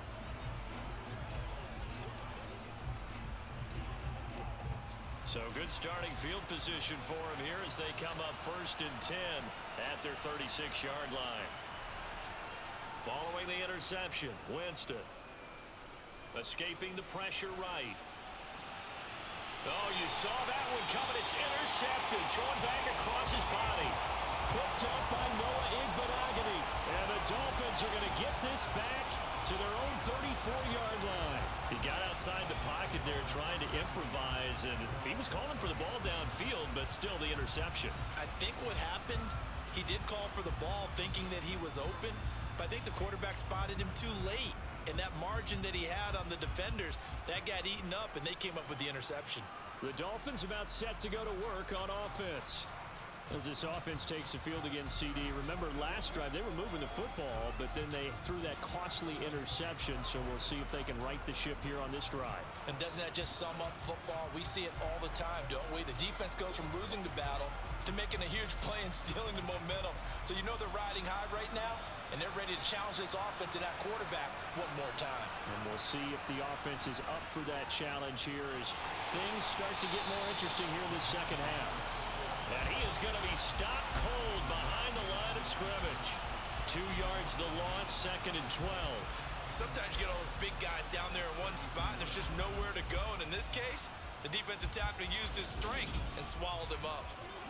So good starting field position for them here as they come up first and ten at their thirty-six yard line. Following the interception, Winston. Escaping the pressure right. Oh, you saw that one coming. It's intercepted. Thrown back across his body. Picked up by Noah Igbinoghene. And the Dolphins are going to get this back to their own thirty-four yard line. He got outside the pocket there trying to improvise, and he was calling for the ball downfield, but still the interception. I think what happened, he did call for the ball thinking that he was open, but I think the quarterback spotted him too late. And that margin that he had on the defenders, that got eaten up, and they came up with the interception. The Dolphins about set to go to work on offense. As this offense takes the field against C D, remember last drive they were moving the football, but then they threw that costly interception, so we'll see if they can right the ship here on this drive. And doesn't that just sum up football? We see it all the time, don't we? The defense goes from losing the battle to making a huge play and stealing the momentum. So you know they're riding high right now, and they're ready to challenge this offense and that quarterback one more time. And we'll see if the offense is up for that challenge here as things start to get more interesting here in the second half. And he is going to be stopped cold behind the line of scrimmage. Two yards the loss, second and twelve. Sometimes you get all those big guys down there in one spot, and there's just nowhere to go. And in this case, the defensive tackle used his strength and swallowed him up.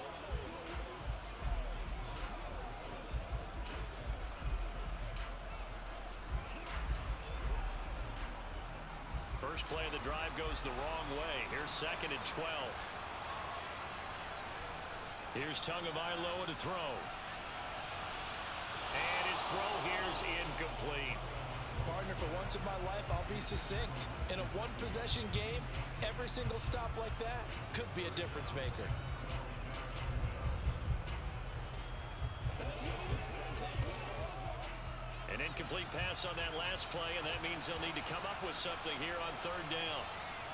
First play of the drive goes the wrong way. Here's second and twelve. Here's Tagovailoa to throw. And his throw here's incomplete. Partner, for once in my life, I'll be succinct. In a one-possession game, every single stop like that could be a difference maker. An incomplete pass on that last play, and that means they'll need to come up with something here on third down.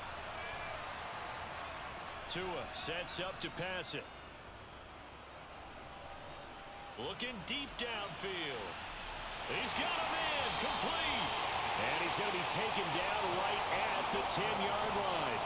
Tua sets up to pass it. Looking deep downfield. He's got him in, complete. And he's going to be taken down right at the ten yard line.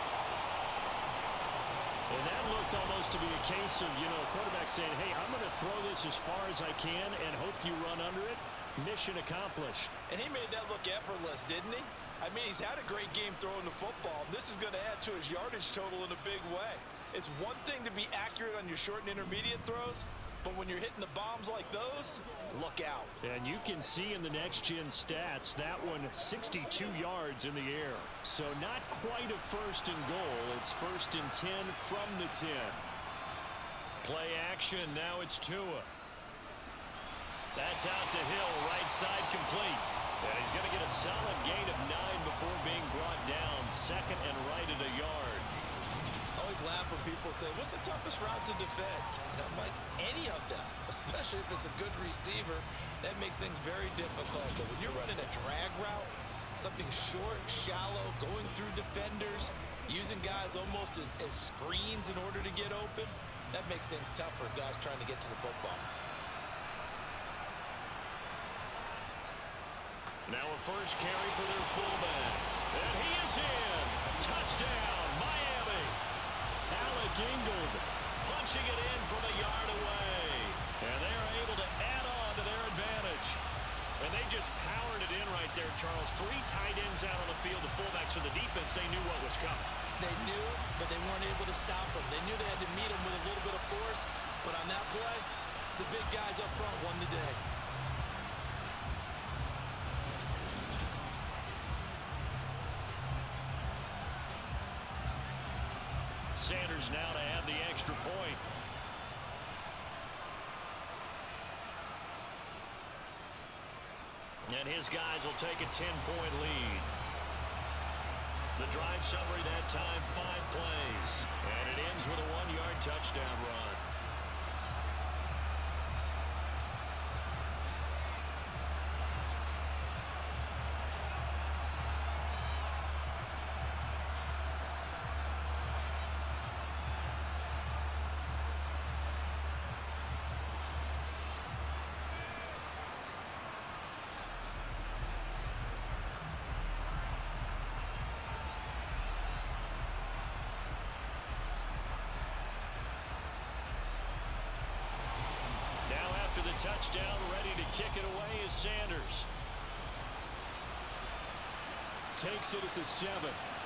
And that looked almost to be a case of, you know, quarterback saying, hey, I'm going to throw this as far as I can and hope you run under it. Mission accomplished. And he made that look effortless, didn't he? I mean, he's had a great game throwing the football. This is going to add to his yardage total in a big way. It's one thing to be accurate on your short and intermediate throws, but when you're hitting the bombs like those, look out. And you can see in the next-gen stats, that one sixty-two yards in the air. So not quite a first and goal. It's first and ten from the ten. Play action, now it's Tua. That's out to Hill, right side complete. And he's going to get a solid gain of nine before being brought down. Second and right at a yard. I always laugh when people say, what's the toughest route to defend? And I'm like, any of them, especially if it's a good receiver. That makes things very difficult. But when you're running a drag route, something short, shallow, going through defenders, using guys almost as, as screens in order to get open, that makes things tough for guys trying to get to the football. Now a first carry for their fullback. And he is in. Touchdown, Miami. Alec Ingold. Punch pushing it in from a yard away. And they're able to add on to their advantage. And they just powered it in right there, Charles. Three tight ends out on the field. The fullbacks of the defense, they knew what was coming. They knew, but they weren't able to stop them. They knew they had to meet them with a little bit of force. But on that play, the big guys up front won the day. Sanders now to add the extra point. And his guys will take a ten-point lead. The drive summary that time, five plays. And it ends with a one-yard touchdown run. After the touchdown, ready to kick it away is Sanders. Takes it at the seven.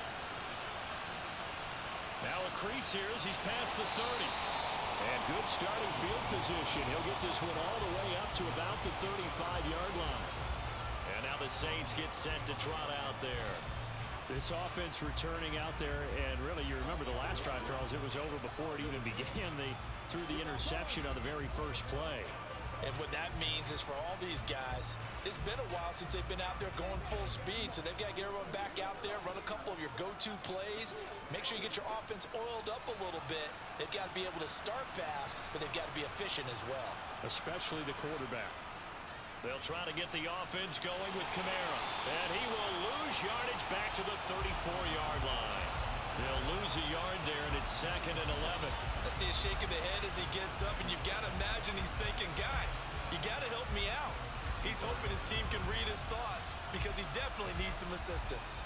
Now a crease here as he's past the thirty. And good starting field position. He'll get this one all the way up to about the thirty-five-yard line. And now the Saints get set to trot out there. This offense returning out there, and really, you remember the last drive, Charles, it was over before it even began. They threw the interception on the very first play. And what that means is for all these guys, it's been a while since they've been out there going full speed, so they've got to get everyone back out there, run a couple of your go-to plays, make sure you get your offense oiled up a little bit. They've got to be able to start fast, but they've got to be efficient as well. Especially the quarterback. They'll try to get the offense going with Kamara, and he will lose yardage back to the thirty-four-yard line. They'll lose a yard there, and it's second and eleven. I see a shake of the head as he gets up, and you've got to imagine he's thinking, guys, you got to help me out. He's hoping his team can read his thoughts because he definitely needs some assistance.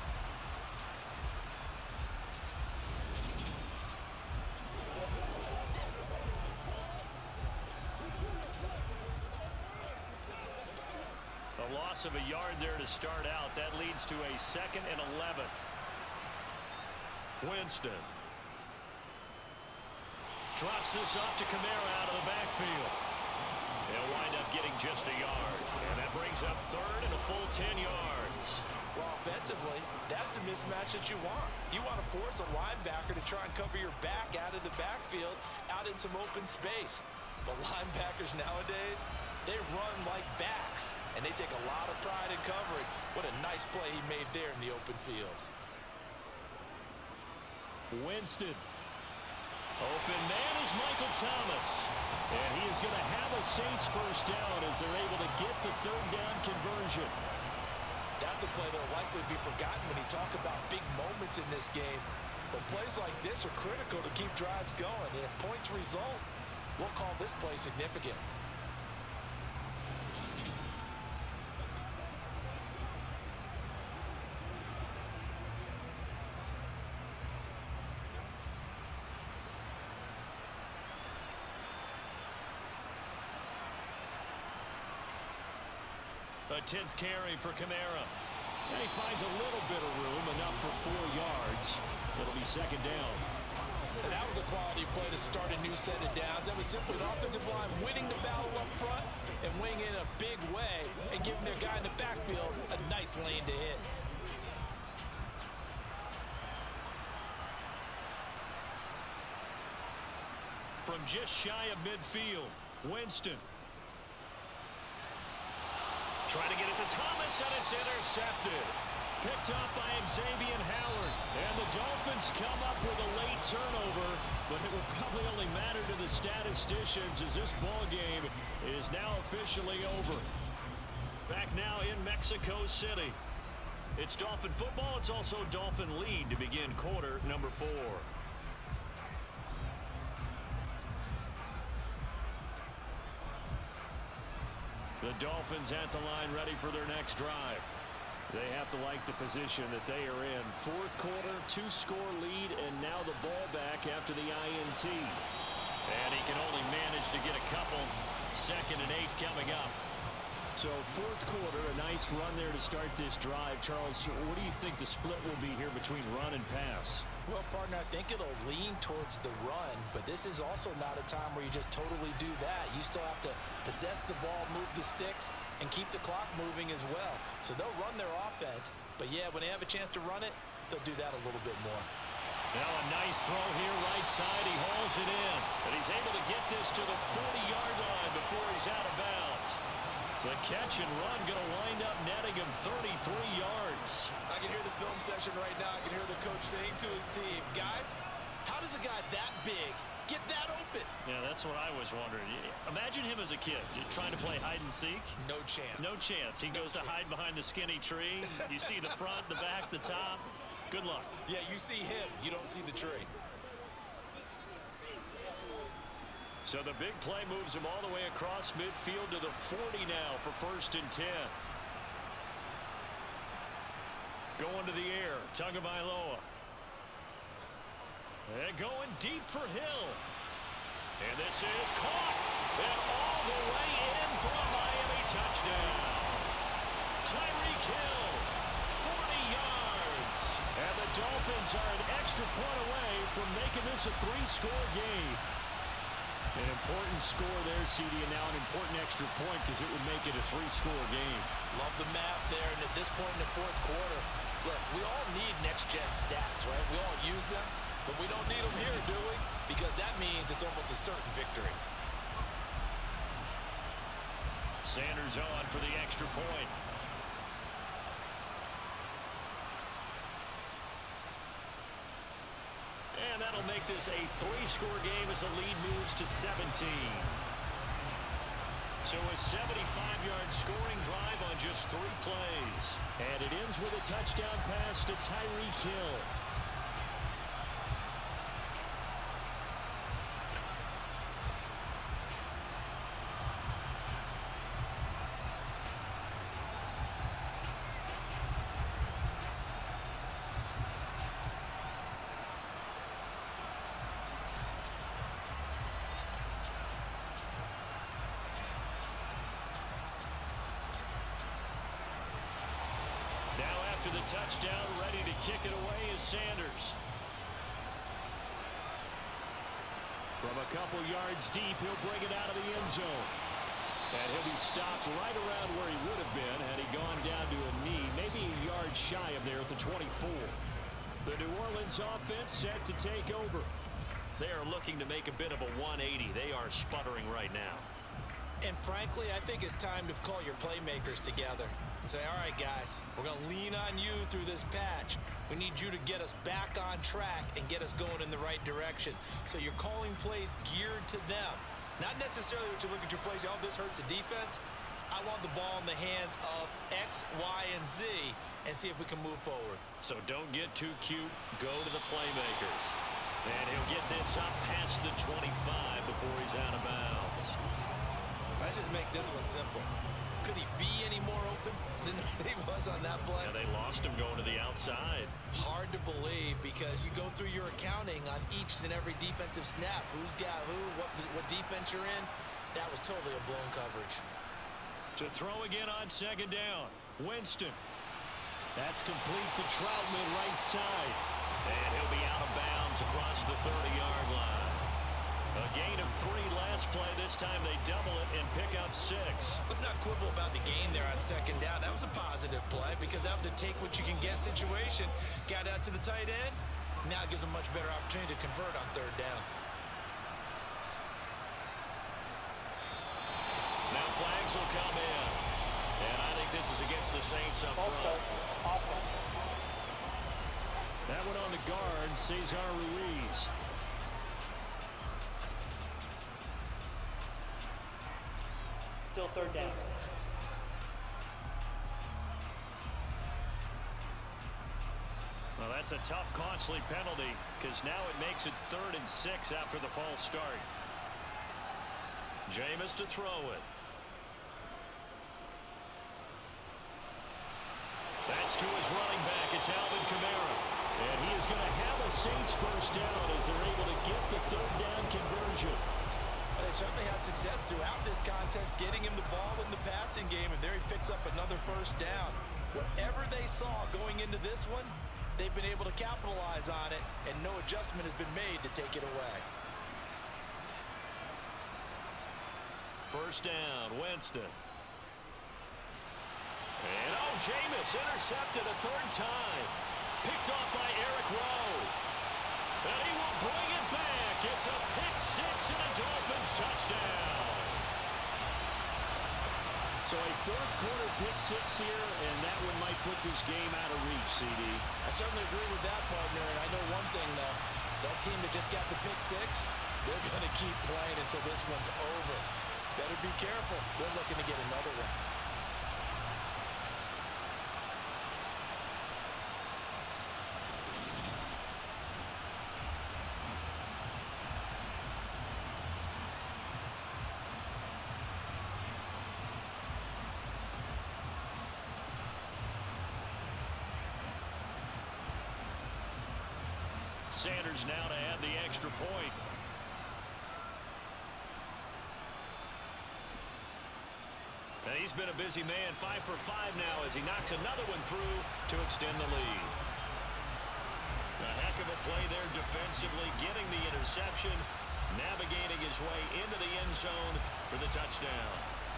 A loss of a yard there to start out. That leads to a second and eleven. Winston drops this off to Kamara out of the backfield. They'll wind up getting just a yard. And that brings up third and a full ten yards. Well, offensively, that's the mismatch that you want. You want to force a linebacker to try and cover your back out of the backfield, out in some open space. But linebackers nowadays, they run like backs, and they take a lot of pride in covering. What a nice play he made there in the open field. Winston. Open man is Michael Thomas. And he is going to have a Saints first down as they're able to get the third down conversion. That's a play that will likely be forgotten when you talk about big moments in this game. But plays like this are critical to keep drives going. If points result, we'll call this play significant. A tenth carry for Kamara. And he finds a little bit of room, enough for four yards. It'll be second down. And that was a quality play to start a new set of downs. That was simply an offensive line winning the battle up front and winning in a big way and giving their guy in the backfield a nice lane to hit. From just shy of midfield, Winston. Trying to get it to Thomas, and it's intercepted. Picked up by Xavier Howard. And the Dolphins come up with a late turnover, but it will probably only matter to the statisticians as this ball game is now officially over. Back now in Mexico City. It's Dolphin football. It's also Dolphin lead to begin quarter number four. The Dolphins at the line ready for their next drive. They have to like the position that they are in. Fourth quarter, two-score lead, and now the ball back after the I N T. And he can only manage to get a couple. Second and eight coming up. So fourth quarter, a nice run there to start this drive. Charles, what do you think the split will be here between run and pass? Well, partner, I think it'll lean towards the run, but this is also not a time where you just totally do that. You still have to possess the ball, move the sticks, and keep the clock moving as well. So they'll run their offense, but yeah, when they have a chance to run it, they'll do that a little bit more. Now a nice throw here, right side. He hauls it in, and he's able to get this to the forty-yard line before he's out of bounds. The catch and run going to wind up netting him thirty-three yards. I can hear the film session right now. I can hear the coach saying to his team, guys, how does a guy that big get that open? Yeah, that's what I was wondering. Imagine him as a kid trying to play hide and seek. No chance. No chance. He no goes chance. to hide behind the skinny tree. You see the front, the back, the top. Good luck. Yeah, you see him. You don't see the tree. So the big play moves him all the way across midfield to the forty now for first and ten. Going to the air, Tagovailoa. And going deep for Hill. And this is caught. And all the way in for a Miami touchdown. Tyreek Hill, forty yards. And the Dolphins are an extra point away from making this a three-score game. An important score there, C D, and now an important extra point because it would make it a three-score game. Love the map there, and at this point in the fourth quarter, look, we all need next-gen stats, right? We all use them, but we don't need them here, do we? Because that means it's almost a certain victory. Sanders on for the extra point. And that'll make this a three-score game as the lead moves to seventeen. So a seventy-five-yard scoring drive on just three plays. And it ends with a touchdown pass to Tyreek Hill. After the touchdown, ready to kick it away is Sanders. From a couple yards deep, he'll bring it out of the end zone. And he'll be stopped right around where he would have been had he gone down to a knee, maybe a yard shy of there at the twenty-four. The New Orleans offense set to take over. They are looking to make a bit of a one eighty. They are sputtering right now. And frankly, I think it's time to call your playmakers together and say, all right, guys, we're going to lean on you through this patch. We need you to get us back on track and get us going in the right direction. So you're calling plays geared to them. Not necessarily what you look at your plays, oh, this hurts the defense. I want the ball in the hands of X, Y, and Z and see if we can move forward. So don't get too cute. Go to the playmakers. And he'll get this up past the twenty-five before he's out of bounds. Let's just make this one simple. Could he be any more open than he was on that play? Yeah, they lost him going to the outside. Hard to believe because you go through your accounting on each and every defensive snap. Who's got who, what, what defense you're in. That was totally a blown coverage. To throw again on second down. Winston. That's complete to Troutman right side. And he'll be out of bounds across the thirty-yard line. A gain of three last play. This time they double it and pick up six. Let's not quibble about the gain there on second down. That was a positive play because that was a take-what-you-can-get situation. Got out to the tight end. Now it gives them much better opportunity to convert on third down. Now flags will come in. And I think this is against the Saints up front. That one on the guard, Cesar Ruiz. Still third down. Well, that's a tough, costly penalty because now it makes it third and six after the false start. Jameis to throw it. That's to his running back. It's Alvin Kamara. And he is going to have a Saints first down as they're able to get the third down conversion. They certainly had success throughout this contest, getting him the ball in the passing game, and there he picks up another first down. Whatever they saw going into this one, they've been able to capitalize on it, and no adjustment has been made to take it away. First down, Winston. And oh, Jameis intercepted a third time. Picked off by Eric Rowe. And he will bring it back. It's a pick six and a Dolphins touchdown. So a fourth quarter pick six here, and that one might put this game out of reach, C D. I certainly agree with that, partner, and I know one thing, though. That team that just got the pick six, they're going to keep playing until this one's over. Better be careful. They're looking to get another one. Sanders now to add the extra point. And he's been a busy man, five for five now as he knocks another one through to extend the lead. A heck of a play there defensively, getting the interception, navigating his way into the end zone for the touchdown.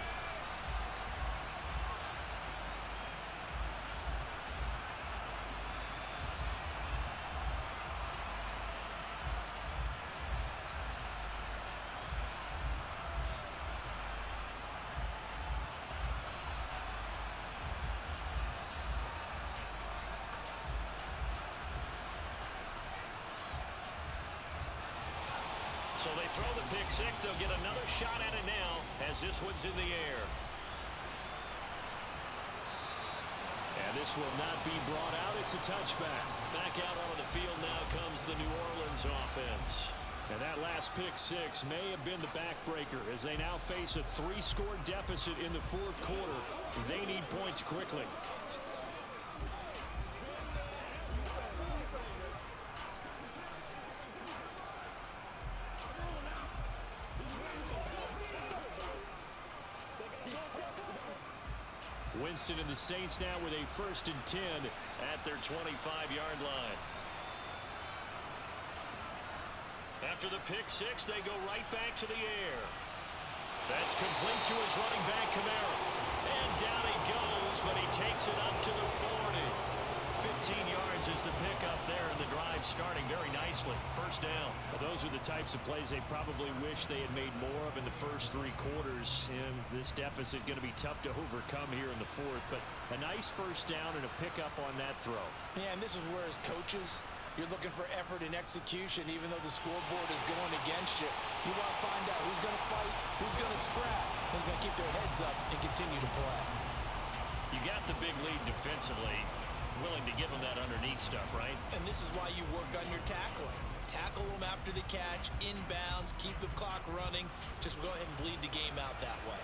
So they throw the pick six. They'll get another shot at it now as this one's in the air. And this will not be brought out. It's a touchback. Back out onto the field now comes the New Orleans offense. And that last pick six may have been the backbreaker as they now face a three-score deficit in the fourth quarter. They need points quickly. Winston and the Saints now with a first and ten at their twenty-five yard line. After the pick six, they go right back to the air. That's complete to his running back, Kamara. And down he goes, but he takes it up to the forty. fifteen yards is the pickup there, and the drive starting very nicely. First down. Well, those are the types of plays they probably wish they had made more of in the first three quarters. And this deficit going to be tough to overcome here in the fourth. But a nice first down and a pickup on that throw. Yeah, and this is where as coaches, you're looking for effort and execution, even though the scoreboard is going against you. You want to find out who's going to fight, who's going to scrap, who's going to keep their heads up and continue to play. You got the big lead defensively. Willing to give them that underneath stuff, right? And this is why you work on your tackling. Tackle them after the catch, inbounds, keep the clock running. Just go ahead and bleed the game out that way.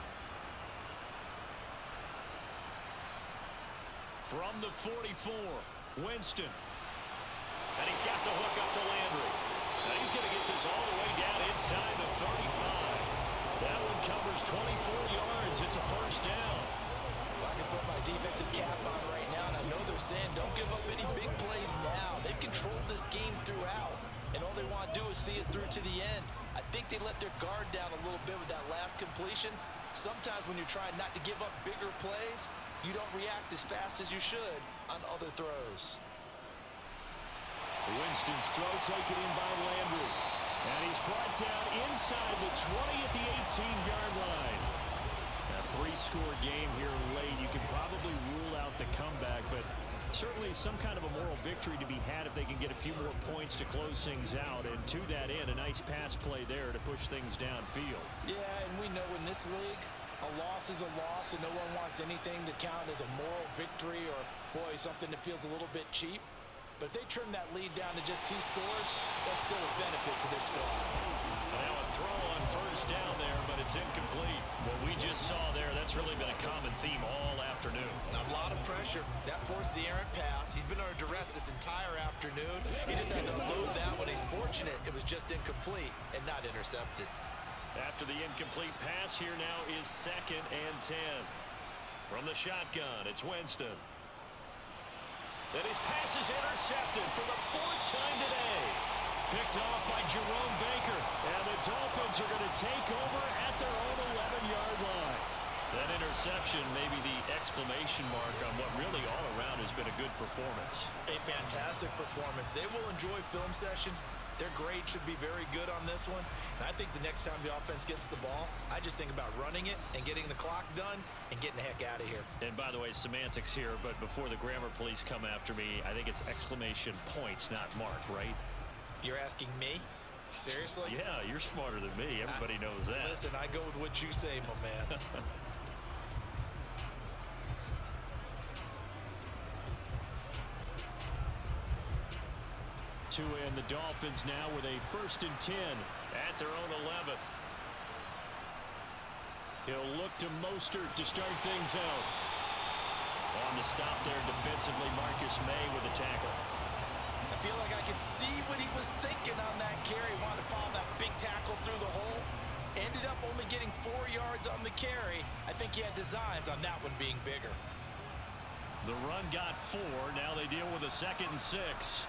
From the forty-four, Winston. And he's got the hook up to Landry. And he's going to get this all the way down inside the thirty-five. That one covers twenty-four yards. It's a first down. If I can put my defensive cap on right now, and I know they're saying don't give up any big plays now. They've controlled this game throughout, and all they want to do is see it through to the end. I think they let their guard down a little bit with that last completion. Sometimes when you're trying not to give up bigger plays, you don't react as fast as you should on other throws. Winston's throw taken in by Landry. And he's brought down inside the twenty at the eighteen yard line. A three-score game here late. You can probably rule out the comeback, but certainly some kind of a moral victory to be had if they can get a few more points to close things out. And to that end, a nice pass play there to push things downfield. Yeah, and we know in this league, a loss is a loss, and no one wants anything to count as a moral victory or, boy, something that feels a little bit cheap. But if they trim that lead down to just two scores, that's still a benefit to this squad. Now a throw on first down there, but it's incomplete. What we just saw there, that's really been a common theme all afternoon. afternoon. A lot of pressure. That forced the errant pass. He's been under duress this entire afternoon. He just had to unload that one. He's fortunate it was just incomplete and not intercepted. After the incomplete pass, here now is second and ten. From the shotgun, it's Winston. And his pass is intercepted for the fourth time today. Picked off by Jerome Baker. And the Dolphins are going to take over at their own eleven-yard line. That interception may be the exclamation mark on what really all around has been a good performance. A fantastic performance. They will enjoy film session. Their grade should be very good on this one. And I think the next time the offense gets the ball, I just think about running it and getting the clock done and getting the heck out of here. And by the way, semantics here, but before the grammar police come after me, I think it's exclamation point, not mark, right? You're asking me? Seriously? Yeah, you're smarter than me. Everybody I, knows that. Listen, I go with what you say, my man. To end the Dolphins now with a first and ten at their own eleven. He'll look to Mostert to start things out. On the stop there defensively, Marcus May with a tackle. I feel like I could see what he was thinking on that carry. Wanted to follow that big tackle through the hole. Ended up only getting four yards on the carry. I think he had designs on that one being bigger. The run got four. Now they deal with a second and six.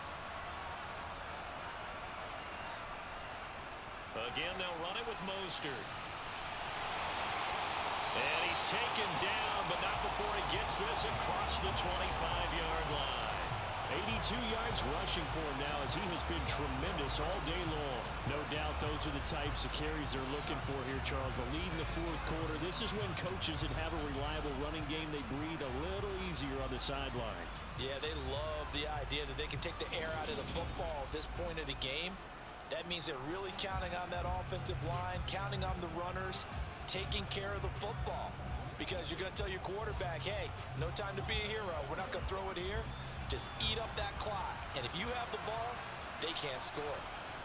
Again, they'll run it with Mostert. And he's taken down, but not before he gets this across the twenty-five-yard line. eighty-two yards rushing for him now as he has been tremendous all day long. No doubt those are the types of carries they're looking for here, Charles. The lead in the fourth quarter. This is when coaches that have a reliable running game, they breathe a little easier on the sideline. Yeah, they love the idea that they can take the air out of the football at this point of the game. That means they're really counting on that offensive line, counting on the runners, taking care of the football. Because you're going to tell your quarterback, hey, no time to be a hero. We're not going to throw it here. Just eat up that clock. And if you have the ball, they can't score.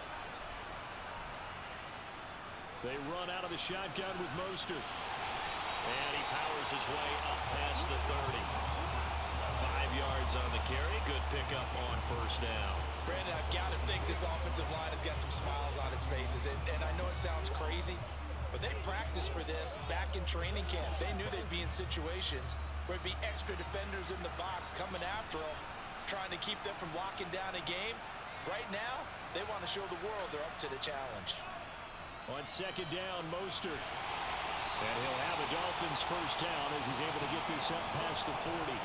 They run out of the shotgun with Mostert. And he powers his way up past the thirty. Five yards on the carry. Good pickup on first down. Brandon, I've got to think this offensive line has got some smiles on its faces. And, and I know it sounds crazy, but they practiced for this back in training camp. They knew they'd be in situations where it'd be extra defenders in the box coming after them, trying to keep them from locking down a game. Right now, they want to show the world they're up to the challenge. On second down, Mostert. And he'll have the Dolphins first down as he's able to get this up past the forty.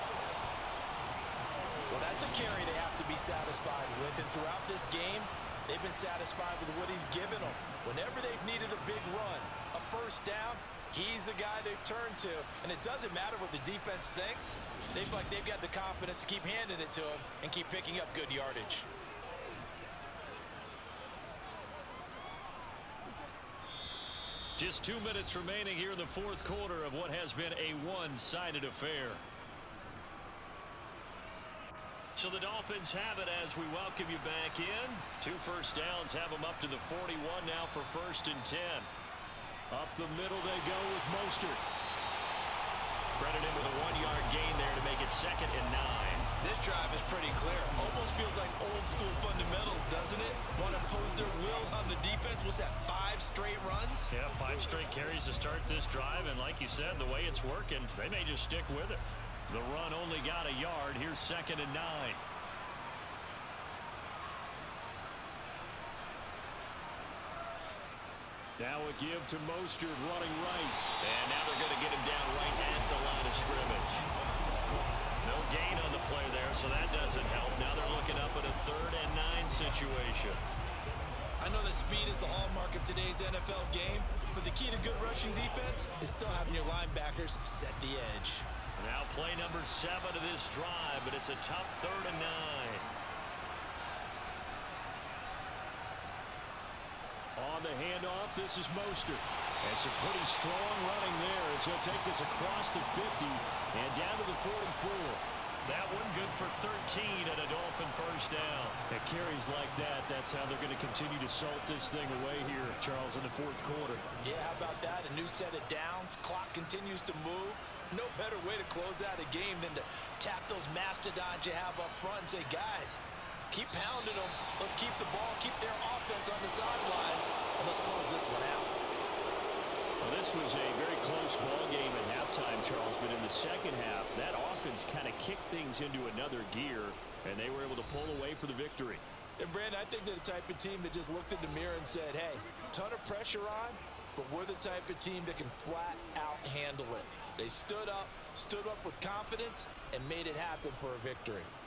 Well, that's a carry they have to be satisfied with. And throughout this game, they've been satisfied with what he's given them. Whenever they've needed a big run, a first down, he's the guy they've turned to. And it doesn't matter what the defense thinks. They've, like, they've got the confidence to keep handing it to him and keep picking up good yardage. Just two minutes remaining here in the fourth quarter of what has been a one-sided affair. So the Dolphins have it as we welcome you back in. Two first downs have them up to the forty-one now for first and ten. Up the middle they go with Mostert. Credit him with a one-yard gain there to make it second and nine. This drive is pretty clear. Almost feels like old school fundamentals, doesn't it? Want to impose their will on the defense. What's that, five straight runs? Yeah, five straight carries to start this drive. And like you said, the way it's working, they may just stick with it. The run only got a yard. Here's second and nine. Now a give to Mostert running right. And now they're going to get him down right at the line of scrimmage. No gain on the play there, so that doesn't help. Now they're looking up at a third and nine situation. I know that speed is the hallmark of today's N F L game, but the key to good rushing defense is still having your linebackers set the edge. Now play number seven of this drive, but it's a tough third and nine. On the handoff, this is Mostert. And some pretty strong running there as he'll take this across the fifty and down to the forty-four. That one good for thirteen and a Dolphin first down. At carries like that, that's how they're going to continue to salt this thing away here, Charles, in the fourth quarter. Yeah, how about that? A new set of downs. Clock continues to move. No better way to close out a game than to tap those mastodons you have up front and say, guys, keep pounding them. Let's keep the ball, keep their offense on the sidelines, and let's close this one out. Well, this was a very close ball game at halftime, Charles, but in the second half, that offense kind of kicked things into another gear, and they were able to pull away for the victory. And, Brandon, I think they're the type of team that just looked in the mirror and said, hey, ton of pressure on, but we're the type of team that can flat out handle it. They stood up, stood up with confidence, and made it happen for a victory.